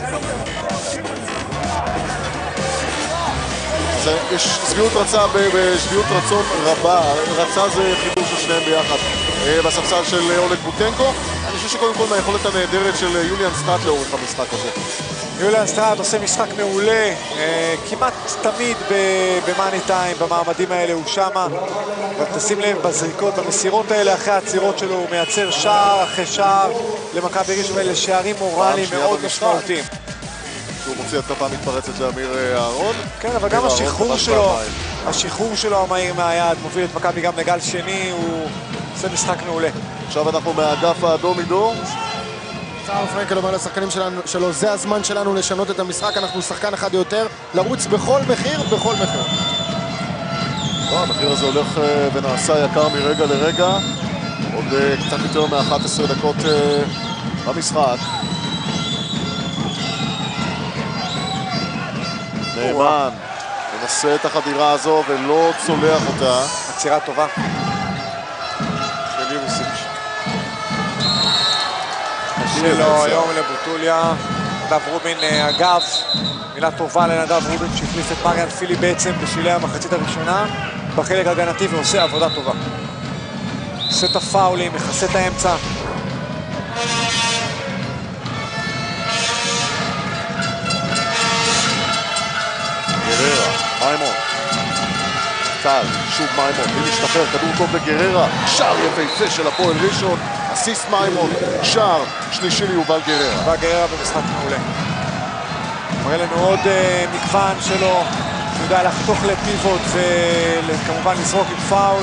יש שביעות רצון רבה, רצה זה חיבור של שניהם ביחד בספסל של אולג בוטנקו. אני חושב שקודם כל מהיכולת הנהדרת של יוליאן סטראט לאורך המשחק הזה. יוליאן סטראט עושה משחק מעולה, כמעט תמיד במאני טיים, במעמדים האלה הוא שמה. ותשים לב בזריקות, במסירות האלה אחרי העצירות שלו, הוא מייצר שער אחרי שער למכבי ראשון האלה, שערים מורליים מאוד משמעותיים. הוא מוציא התקפה מתפרצת לאמיר אהרון. כן, אבל גם השחרור שלו המהיר מהיד, מוביל את מכבי גם לגל שני, הוא עושה משחק מעולה. עכשיו אנחנו מהאגף האדום עידו. סער פרנקל אומר לשחקנים שלו, זה הזמן שלנו לשנות את המשחק, אנחנו שחקן אחד יותר, לרוץ בכל מחיר. המחיר הזה הולך ונעשה יקר מרגע לרגע. עוד קצת יותר מ-11 דקות במשחק. נאמן, מנסה את החדירה הזו ולא צולח אותה. עצירה טובה. של יוביסיץ'. שלו היום לבוטוליה. נדב רובין, אגב, מילה טובה לנדב רובין שהחליף את מריאן פילי בעצם בשלהי המחצית הראשונה בחלק הגנתי ועושה עבודה טובה. עושה את הפאולים, מכסה את האמצע. גררה, מיימון. טל, שוב מיימון, מי משתחרר, כדור טוב לגררה. שער יפהפה של הפועל ראשון. אסיסט מיימון, שער שלישי ליובל גררה. יובל גררה במשחק מעולה. מראה לנו עוד מגוון שלו, שיודע לחתוך לפיבוט וכמובן לזרוק עם פאול.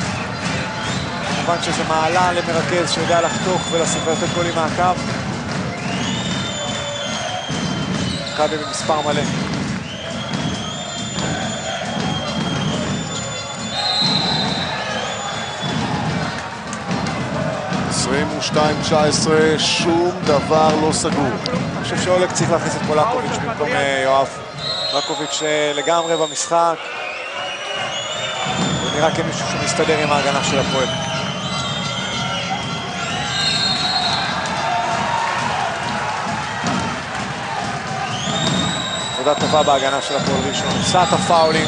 כמובן שזה מעלה למרכז שיודע לחתוך ולתת גולים מהקו. מכבי במספר מלא. ב-22-19, שום דבר לא סגור. אני חושב שאולג צריך להכניס את פולקוביץ' במקום יואב. פולקוביץ' לגמרי במשחק. הוא נראה כמישהו שמסתדר עם ההגנה של הפועל. עבודה טובה בהגנה של הפועל ראשון. עושה את הפאולים.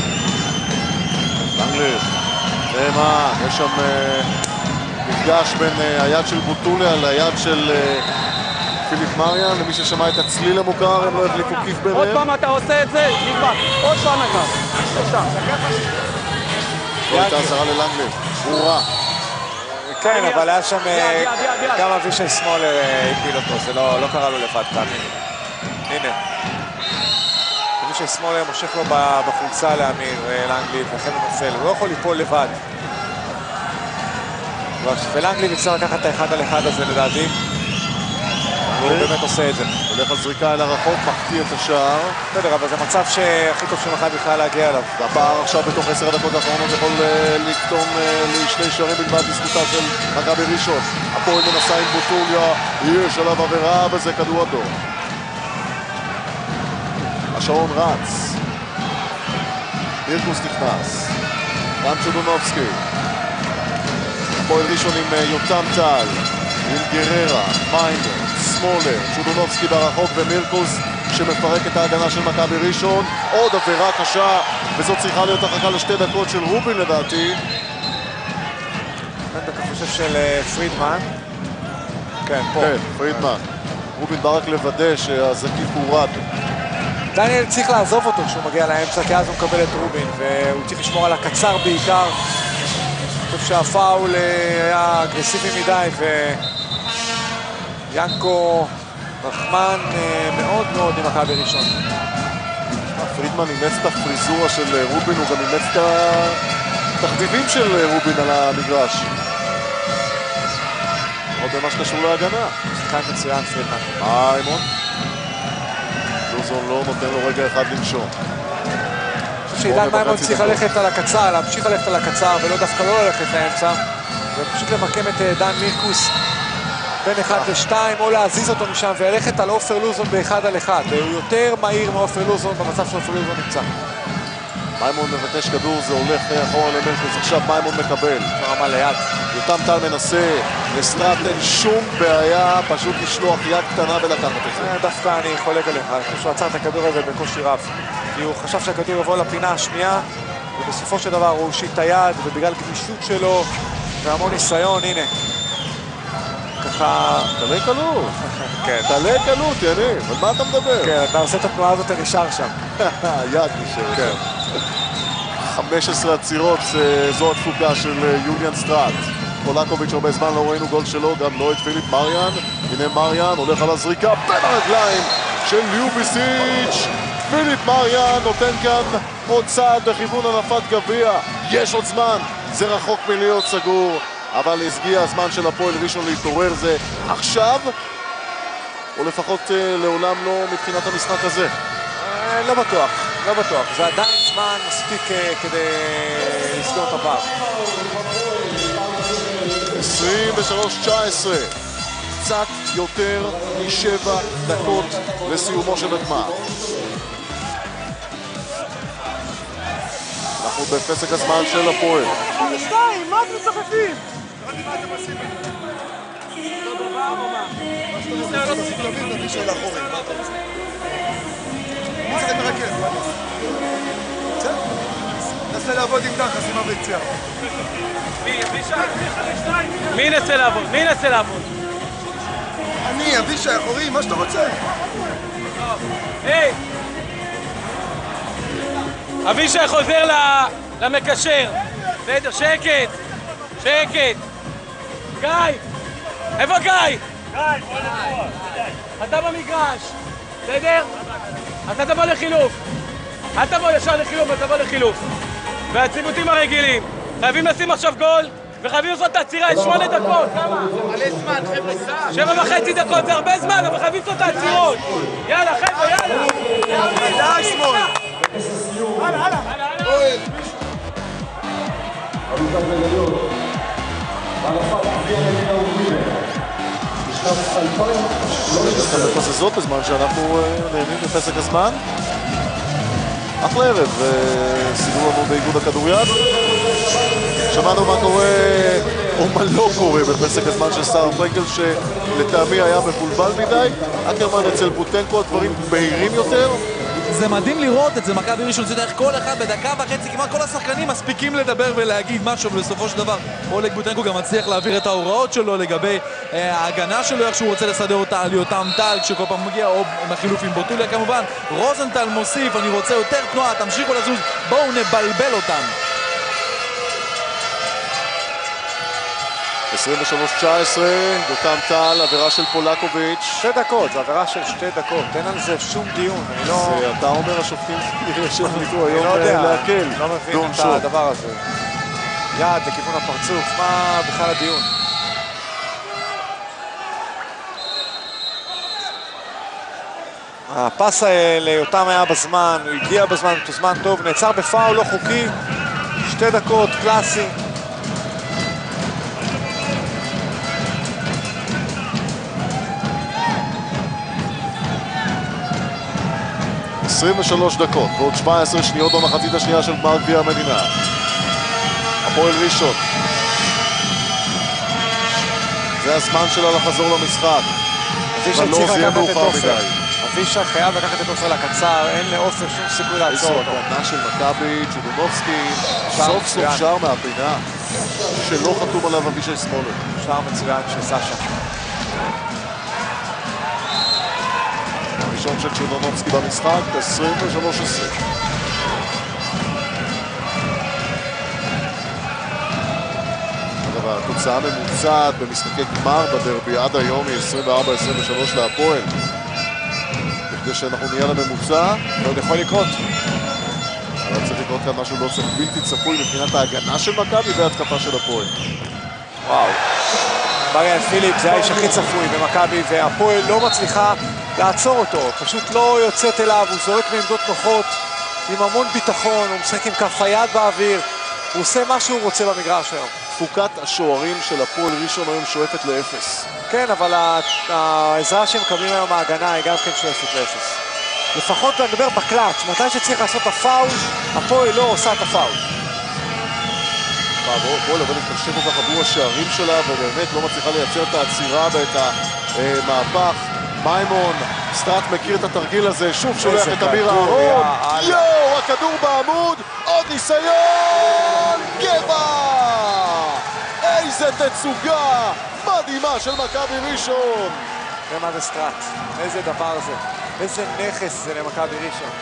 לנגלר, נאמן, יש שם מפגש בין היד של בוטוליה ליד של פיליפ מריאן. למי ששמע את הצליל המוכר, הם לא החליפו כיף ביניהם. עוד פעם אתה עושה את זה, נגמר. עוד פעם אחד. עכשיו. לא הייתה עזרה ללנגלר, ברורה. כן, אבל היה שם גם אבישי שמאלר הפיל אותו, זה לא קרה לו לבד כאן. הנה. אבישי שמאלר מושך לו בחולצה לאמיר לאנגלי, ולכן הוא נופל. הוא לא יכול ליפול לבד. ולאנגלי יצטרך לקחת את האחד על אחד הזה לדעתי. הוא באמת עושה את זה. הולך על זריקה אל הרחוק, מחטיא את השער. בסדר, אבל זה מצב שהכי טוב שמכבי בכלל להגיע אליו. והפער עכשיו בתוך 10 הדקות האחרונות יכול לקטום לשני שערים בלבד לזכותה של מכבי ראשון. הפועל מנסה עם בוטוליה, יש עליו עבירה וזה כדור אדום. השעון רץ. מירקוס נכנס. גם צ'ודונובסקי. הפועל ראשון עם יותם טל, עם גררה, מיימון, שמאלר, צ'ודונובסקי ברחוק ומירקוס שמפרק את ההגנה של מכבי ראשון. עוד עבירה קשה, וזאת צריכה להיות הרחקה לשתי דקות של רובין לדעתי. אני חושב של פרידמן. כן, פה. כן, פרידמן. רובין בא רק לוודא שהזקיף הורד. דניאל צריך לעזוב אותו כשהוא מגיע לאמצע, כי אז הוא מקבל את רובין, והוא צריך לשמור על הקצר בעיקר. אני חושב שהפאול היה אגרסיבי מדי, ויאנקו רחמן מאוד מאוד עם מכבי ראשון. פרידמן אימץ את הפריזורה של רובין, הוא גם אימץ את התחביבים של רובין על המגרש. עוד במה שקשור להגנה. שחקן מצוין פרידמן. מיימון. לוזון לא נותן לו רגע אחד לנשום. אני חושב שעידן מיימון צריך ללכת על הקצר, להמשיך ללכת על הקצר ולא דווקא לא ללכת לאמצע, ופשוט למקם את דן מירקוס בין 1 ל-2 או להזיז אותו משם וללכת על עופר לוזון ב1 על 1. הוא יותר מהיר מעופר לוזון במצב שעופר לוזון נמצא. מיימון מבקש כדור, זה הולך אחורה למרקוס, עכשיו מיימון מקבל. רמה ליד. יותם טל מנסה, לסטרט אין שום בעיה, פשוט לשלוח יד קטנה ולקחת את זה. דווקא אני חולק עליך, אני חושב שהוא עצר את הכדור הזה בקושי רב. כי הוא חשב שהכדור יבוא לפינה השנייה, ובסופו של דבר הוא הושיט את היד, ובגלל גמישות שלו והמון ניסיון, הנה. ככה... תלה קלות. כן. תלה קלות, יניב, על מה אתה מדבר? כן, אתה עושה את התנועה הזאת, אתה נשאר שם. יד נשאר. כן. 15 עצירות, זו התפוקה של יוליאן סטראט. פולקוביץ' הרבה זמן לא ראינו גול שלו, גם לא את פיליפ מריאן. הנה מריאן הולך על הזריקה בין הרגליים של ליוביסיץ'. פיליפ מריאן נותן כאן עוד צעד בכיוון הנפת גביע. יש עוד זמן, זה רחוק מלהיות סגור, אבל הגיע הזמן של הפועל ראשון להתעורר. זה עכשיו, או לפחות לעולם לא מבחינת המשחק הזה. לא בטוח, לא בטוח. זה עדיין זמן מספיק כדי לסגור את הפער. 23-19, קצת יותר מ7 דקות לסיומו של הגמר. אנחנו בפסק הזמן של הפועל. שתיים, מה אתם מצחקים? נסה לעבוד עם דחס, עם הביציאה. מי ינסה לעבוד? מי ינסה לעבוד? אני, אבישי, אחורי, מה שאתה רוצה. היי! אבישי חוזר למקשר. בסדר, שקט. שקט. גיא! איפה גיא? אתה במגרש. בסדר? אתה תבוא לחילוף. אל תבוא ישר לחילוף, אתה תבוא לחילוף. והציבותים הרגילים. חייבים לשים עכשיו גול, וחייבים לעשות את העצירה, 8 דקות, כמה? מלא זמן, חבר'ה, 7.5 דקות, זה הרבה זמן, אבל חייבים לעשות את העצירות. יאללה, חבר'ה, יאללה. די, שמאל. הלאה. זאת בזמן שאנחנו נהנים בפסק הזמן. אחלה ערב, סידור לנו באיגוד הכדוריד. שמענו מה קורה, או מה לא קורה בפסק הזמן של סער פרנקל, שלטעמי היה מבולבל מדי. אקרמן אצל בוטנקו, הדברים בהירים יותר. זה מדהים לראות את זה, מכבי ראשון לציון, איך כל אחד בדקה וחצי, כמעט כל השחקנים מספיקים לדבר ולהגיד משהו, ולסופו של דבר אולג בוטנקו גם מצליח להעביר את ההוראות שלו לגבי ההגנה שלו, איך שהוא רוצה לסדר אותה על יותם טל כשכל פעם מגיע, או עם החילוף עם בוטוליה כמובן. רוזנטל מוסיף, אני רוצה יותר תנועה, תמשיכו לזוז, בואו נבלבל אותם. 23-19, יותם טל, עבירה של פולקוביץ'. 2 דקות, זו עבירה של 2 דקות, אין על זה שום דיון. אני לא... אתה אומר השופטים שהחליטו אני היום לא יודע, להקל. לא מבין את הדבר הזה. יד לכיוון הפרצוף, מה בכלל הדיון? הפס ליותם היה בזמן, הוא הגיע בזמן, זמן טוב, נעצר בפאול לא חוקי, 2 דקות, קלאסי. 23 דקות, ועוד 17 שניות במחצית השנייה של גמר גביע המדינה. הפועל ראשון. זה הזמן שלה לחזור למשחק. אבל לא זה יהיה מאוחר מדי. אבישי חייב לקחת את עופר לקצר, אין לעופר שום סיכוי לעצור אותו. איזו הגנה של מכבי, צ'ודונובסקי, סוף סוף שער מהפינה, שלא חתום עליו אבישי שמאלר. שער מצוין של סשה. הראשון של צ'ודונובסקי במשחק, 23-20. אגב, התוצאה ממוצעת במשחקי גמר בדרבי עד היום היא 24-23 להפועל. כדי שאנחנו נהיה לממוצע, זה עוד יכול לקרות. אבל צריך לקרות כאן משהו לא צריך בלתי צפוי מבחינת ההגנה של מכבי וההתקפה של הפועל. וואו. בריאן פיליפ זה האיש הכי צפוי במכבי, והפועל לא מצליחה לעצור אותו. פשוט לא יוצאת אליו, הוא זורק מעמדות נוחות עם המון ביטחון, הוא משחק עם כף היד באוויר, הוא עושה מה שהוא רוצה במגרש היום. תפוקת השוערים של הפועל ראשון היום שואפת לאפס. כן, אבל העזרה שהם מקבלים היום מההגנה היא גם כן שואפת לאפס. לפחות אני מדבר בקלאץ', מתי שצריך לעשות הפאול, הפועל לא עושה את הפאול. הפועל עובדת קשה כל כך עבור השערים שלה, ובאמת לא מצליחה לייצר את העצירה ואת המהפך. מיימון, סטראט מכיר את התרגיל הזה, שוב שולח את אמיר אהרון. יואו, הכדור בעמוד, עוד ניסיון, גבע! איזה תצוגה מדהימה של מכבי ראשון. ומה זה סטראט? איזה דבר זה? איזה נכס זה למכבי ראשון.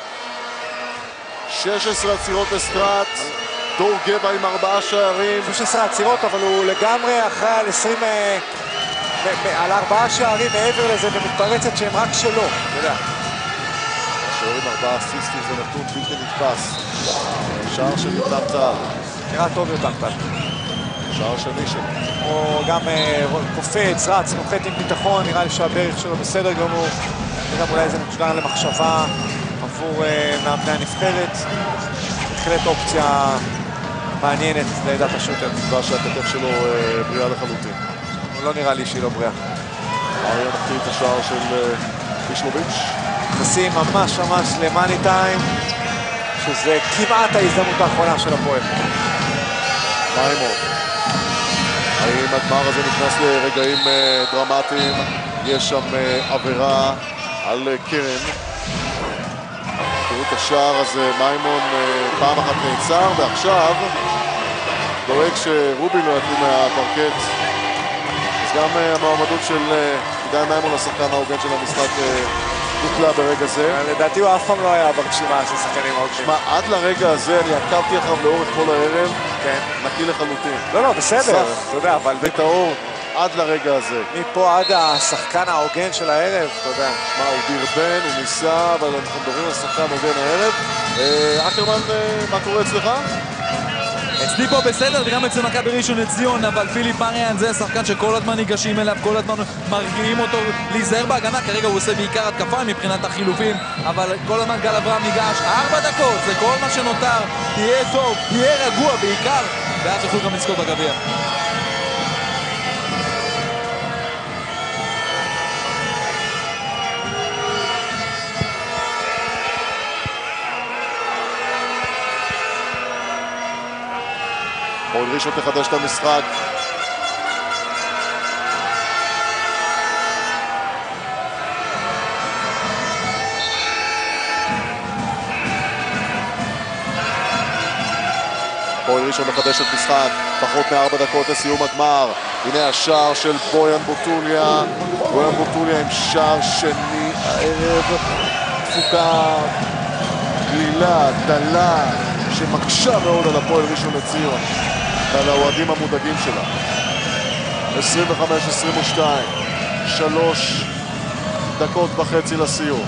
16 עצירות לסטראט, דור גבע עם 4 שערים. 16 עצירות, אבל הוא לגמרי אחראי על 20... על 4 שערים מעבר לזה, ומתפרצת שהם רק שלו, אתה יודע. השערים 4 אסיסטים זה נתון בלתי נתפס. שער של יותם טל. נראה טוב יותם טל. שער שני שלו. הוא גם קופץ, רץ, נוחת עם ביטחון, נראה לי שהברך שלו בסדר גמור. וגם אולי זה נשדר למחשבה עבור מאמני הנבחרת. בהחלט אופציה מעניינת לעדת השוטר. תקווה שהכתף שלו בריאה לחלוטין. לא נראה לי שהיא לא בריאה. אריה מחטיא את השער של פישלוביץ'. נשים ממש למאני טיים. שזה כמעט ההזדמנות האחרונה של הפועל. מימון. האם הגמר הזה נכנס לרגעים דרמטיים? יש שם עבירה על קרן. תראו את השער הזה, מימון פעם אחת נעצר, ועכשיו דואג שרובי לא יקום מהפרקט. אז גם המועמדות של עידן מימון לשחקן ההוגן של המשחק בוטלה ברגע זה. לדעתי הוא אף פעם לא היה ברשימה של שחקנים ההוגנים. שמע, עד לרגע הזה אני עקבתי אחריו לאורך כל הערב, נקי לחלוטין. לא, בסדר, אתה יודע, אבל... בטהור, עד לרגע הזה. מפה עד השחקן ההוגן של הערב, אתה יודע. מה, הוא דרבן, הוא ניסה, אבל אנחנו מדברים על שחקן הוגן הערב. אקרמן, מה קורה אצלך? אצלי פה בסדר, וגם אצל מכבי ראשון לציון, אבל פיליפ מריאן זה השחקן שכל הזמן ניגשים אליו, כל הזמן מרגיעים אותו להיזהר בהגנה. כרגע הוא עושה בעיקר התקפה מבחינת החילופים, אבל כל הזמן גל אברהם ניגש. 4 דקות, זה כל מה שנותר. תהיה טוב, תהיה רגוע בעיקר, ואז יוכלו גם לזכות בגביע. הפועל ראשון תחדש את המשחק. הפועל ראשון מחדש את המשחק, פחות מ4 דקות לסיום הגמר. הנה השער של בויאן בוטוליה. בויאן בוטוליה עם שער שני הערב. תפוקה גלילה, דלה, שמקשה מאוד על הפועל ראשון לציון ועל האוהדים המודאגים שלה. 25-22, 3 דקות וחצי לסיום.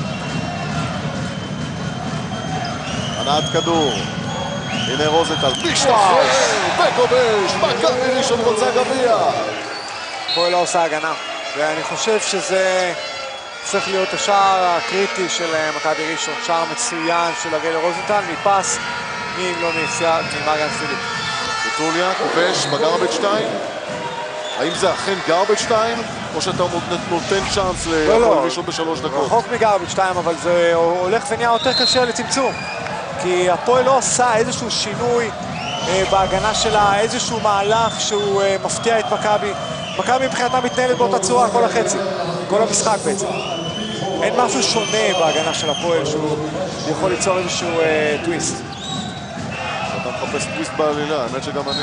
הנעת כדור, הנה רוזנטל, משתחרר וכובש, מכבי ראשון רוצה גביע. הפועל לא עושה הגנה, ואני חושב שזה צריך להיות השער הקריטי של מכבי ראשון, שער מצוין של אריאל רוזנטל, מפס אם לא מיציאה ממריאן פיליפ. בוטוליה כובש בגרבג' 2. האם זה אכן גרבג' 2 או שאתה נותן צ'אנס להפועל ראשון ב3 דקות? רחוק מגרבג' 2, אבל זה הולך ונהיה יותר קשה לצמצום, כי הפועל לא עושה איזשהו שינוי בהגנה שלה, איזשהו מהלך שהוא מפתיע את מכבי. מכבי מבחינתה מתנהלת באותה צורה כל החצי, כל המשחק בעצם. אין משהו שונה בהגנה של הפועל שהוא יכול ליצור איזשהו טוויסט. אתה מחפש טוויסט בעלילה, האמת שגם אני.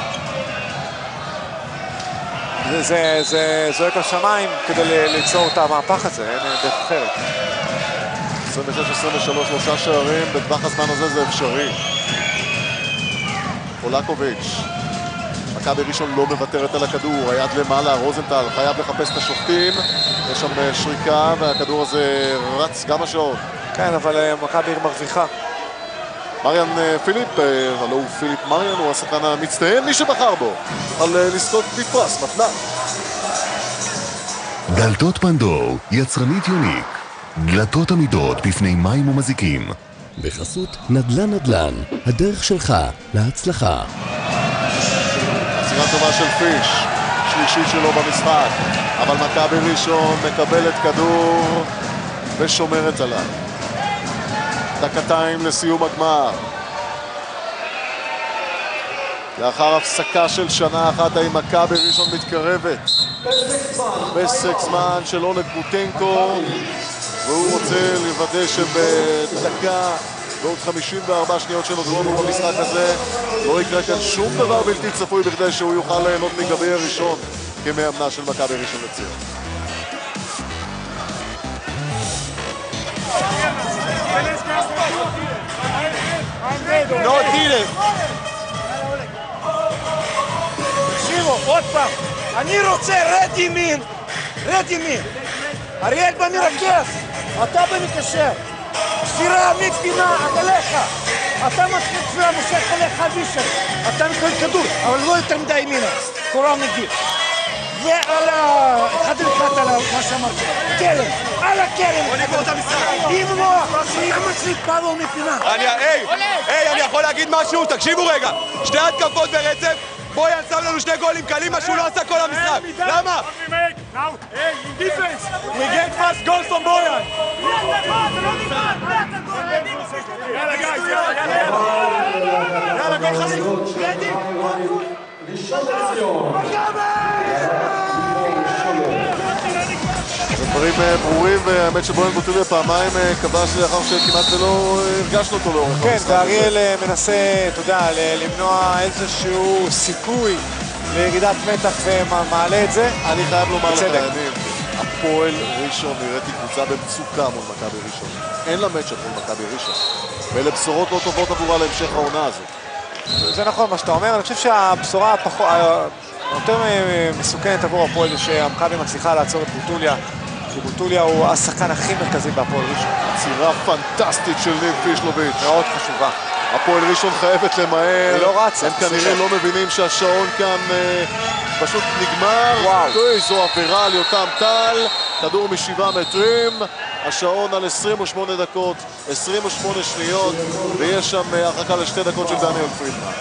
זה זועק לשמיים כדי ליצור את המהפך הזה, אין דרך אחרת. 26-23, 3 שערים, בטווח הזמן הזה זה אפשרי. פולקוביץ', מכבי ראשון לא מוותרת על הכדור, היד למעלה, רוזנטל חייב לחפש את השופטים, יש שם שריקה והכדור הזה רץ גם השעות. כן, אבל מכבי מרוויחה. מריאן פיליפ, הלוא הוא פיליפ מריאן, הוא השחקן המצטיין, מי שבחר בו על לזכות בפרס מתנה. דלתות פנדור, יצרנית יוניק, דלתות עמידות בפני מים ומזיקים. בחסות נדל"ן נדל"ן, הדרך שלך להצלחה. עצירה טובה של פיש, שלישית שלו במשחק, אבל מכבי ראשון מקבלת כדור ושומרת עליו. דקתיים לסיום הגמר. לאחר הפסקה של שנה אחת, האם מכבי ראשון מתקרבת? פסק זמן של אולג בוטנקו, והוא רוצה לוודא שבדקה ועוד 54 שניות שנותרו במשחק הזה לא יקרה כאן שום דבר בלתי צפוי בכדי שהוא יוכל ליהנות מגביע הראשון כמאמנה של מכבי ראשון לציון. לא תראה. תקשיבו, עוד פעם, אני רוצה רד ימין, אריאל במרכז, אתה במקשר, ספירה מפינה עד אליך, אתה מתחיל ספירה מושך אליך וישר, אתה מקבל כדור, אבל לא יותר מדי ימינה, קורא מגיע. ועל אחד על מה שאמרת, קרן, על הקרן. בוא נגמור את המשחק. אם לא, אתה מצליק פאבו מפינה. אני יכול להגיד משהו? תקשיבו רגע. 2 התקפות ברצף, בויאן שם לנו 2 גולים קלים, מה שהוא לא עשה כל המשחק. למה? Now, hey, in defense, we get fast goals from Boyan. יאללה, guys, יאללה, גול חזק. הדברים ברורים, והאמת שבויאן בוטוליה פעמיים כבש לאחר שכמעט ולא הרגשנו אותו לאורך המשחק. כן, ואריאל מנסה, אתה יודע, למנוע איזשהו סיכוי לירידת מתח ומעלה את זה. אני חייב לומר לך, יניב, הפועל ראשון נראית היא קבוצה במצוקה מול מכבי ראשון. אין לה מצ'אפ מול מכבי ראשון. ואלה בשורות לא טובות עבורה להמשך העונה הזאת. זה נכון מה שאתה אומר, אני חושב שהבשורה יותר מסוכנת עבור הפועל זה שהמכבי מצליחה לעצור את בוטוליה, שבוטוליה הוא השחקן הכי מרכזי בהפועל ראשון. עצירה פנטסטית של ניב פישלוביץ'. מאוד חשובה. הפועל ראשון חייבת למהר. לא רצה. הם כנראה לא מבינים שהשעון כאן פשוט נגמר. וואו. זו עבירה על יותם טל. כדור מ7 מטרים. השעון על 28 דקות, 28 שניות, ויש שם הרחקה ל2 דקות של דניאל פרידמן.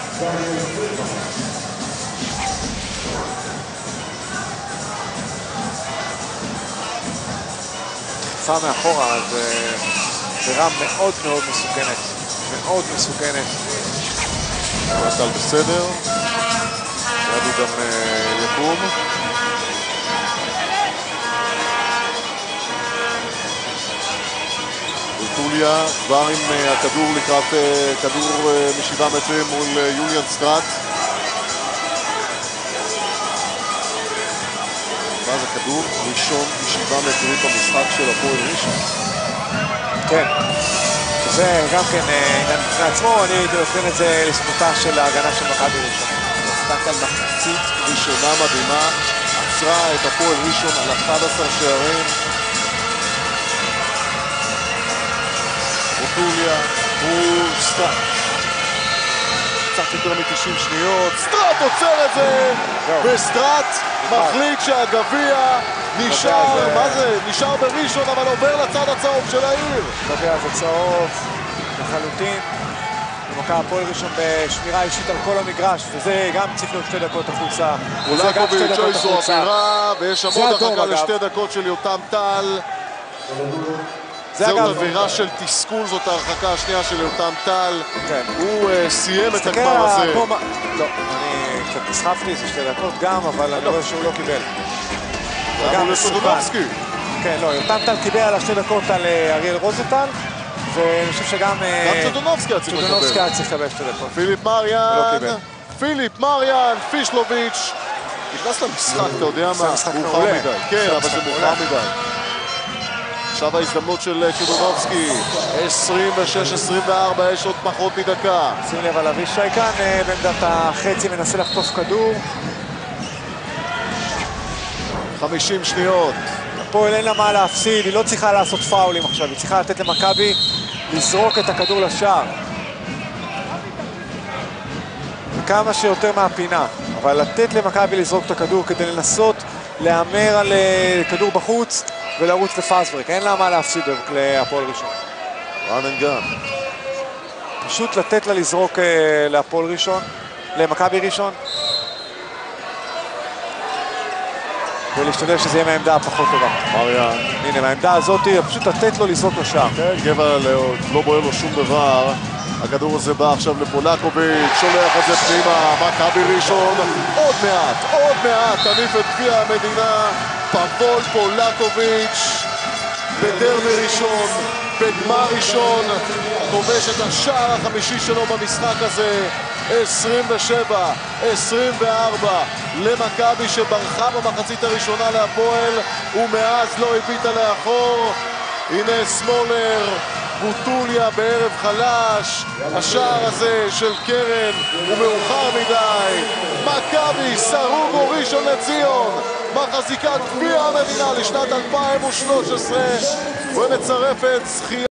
דחיפה מאחורה, זה עבירה מאוד מאוד מסוכנת. מאוד מסוכנת. טל בסדר. ידו גם יקום. בוטוליה כבר עם הכדור לקראת כדור מ7 מטרים מול יוליאן סטראט. ואז הכדור ראשון מ7 מטרים במשחק של הפועל ראשון. כן. זה גם כן עניין בפני עצמו, אני הייתי נותן את זה לזכותה של ההגנה של מכבי ראשון. עשתה כאן מחצית ראשונה מדהימה, עצרה את הפועל ראשון על 11 שערים. בוטוליה, הוא סטראט. קצת יותר מ-90 שניות, סטראט עוצר את זה! וסטראט מחליט שהגביע נשאר, מה זה? נשאר בראשון, אבל עובר לצד הצהוב של העיר. גביע זה צהוב לחלוטין. ומכה הפועל ראשון בשמירה אישית על כל המגרש, וזה גם צריך להיות 2 דקות החוצה. פולקוביץ' איזו עבירה, ויש שם עוד הרחקה ל2 דקות של יותם טל. זאת עבירה של תסכול, זאת ההרחקה השנייה של יותם טל. הוא סיים את הגמר הזה. לא, אני קצת נסחפתי, זה 2 דקות גם, אבל אני רואה שהוא לא קיבל. זה אמור לסודונובסקי. כן, לא, יותם טל קיבל על 2 דקות על אריאל רוזנטל, ואני חושב שגם... גם סודונובסקי היה צריך לקבל. סודונובסקי היה צריך לקבל 2 דקות. פיליפ מריאן, פישלוביץ'. נכנס למשחק, אתה יודע מה? מאוחר מדי. כן, אבל זה מאוחר מדי. עכשיו ההזדמנות של צ'ודונובסקי, 26-24, יש עוד פחות מדקה. שים לב על אבישי כאן, בעמדת החצי מנסה לחטוף כדור. 50 שניות. הפועל אין לה מה להפסיד, היא לא צריכה לעשות פאולים עכשיו, היא צריכה לתת למכבי לזרוק את הכדור לשער. וכמה שיותר מהפינה, אבל לתת למכבי לזרוק את הכדור כדי לנסות להמר על כדור בחוץ ולרוץ לפאסט-ברק, אין לה מה להפסיד להפועל ראשון. רן אנד גן. פשוט לתת לה לזרוק להפועל ראשון, למכבי ראשון. ולהשתדל שזה יהיה מהעמדה הפחות טובה. מריאן. הנה, מהעמדה הזאת, פשוט לתת לו לזרוק לשער. כן, גבע לא בוער לו שום דבר. הכדור הזה בא עכשיו לפולקוביץ', שולח את זה פנימה, מכבי ראשון. עוד מעט, תניף את גביע המדינה. פאבול פולקוביץ' בדרבי ראשון, בגמר ראשון, כובש את השער החמישי שלו במשחק הזה. 27-24 למכבי שברחה במחצית הראשונה להפועל ומאז לא הביטה לאחור. הנה סמולר, בוטוליה בערב חלש, השער הזה של קרן הוא מאוחר מדי. מכבי סרוגו ראשון לציון מחזיקת גביע המדינה לשנת 2013 ומצרפת זכייה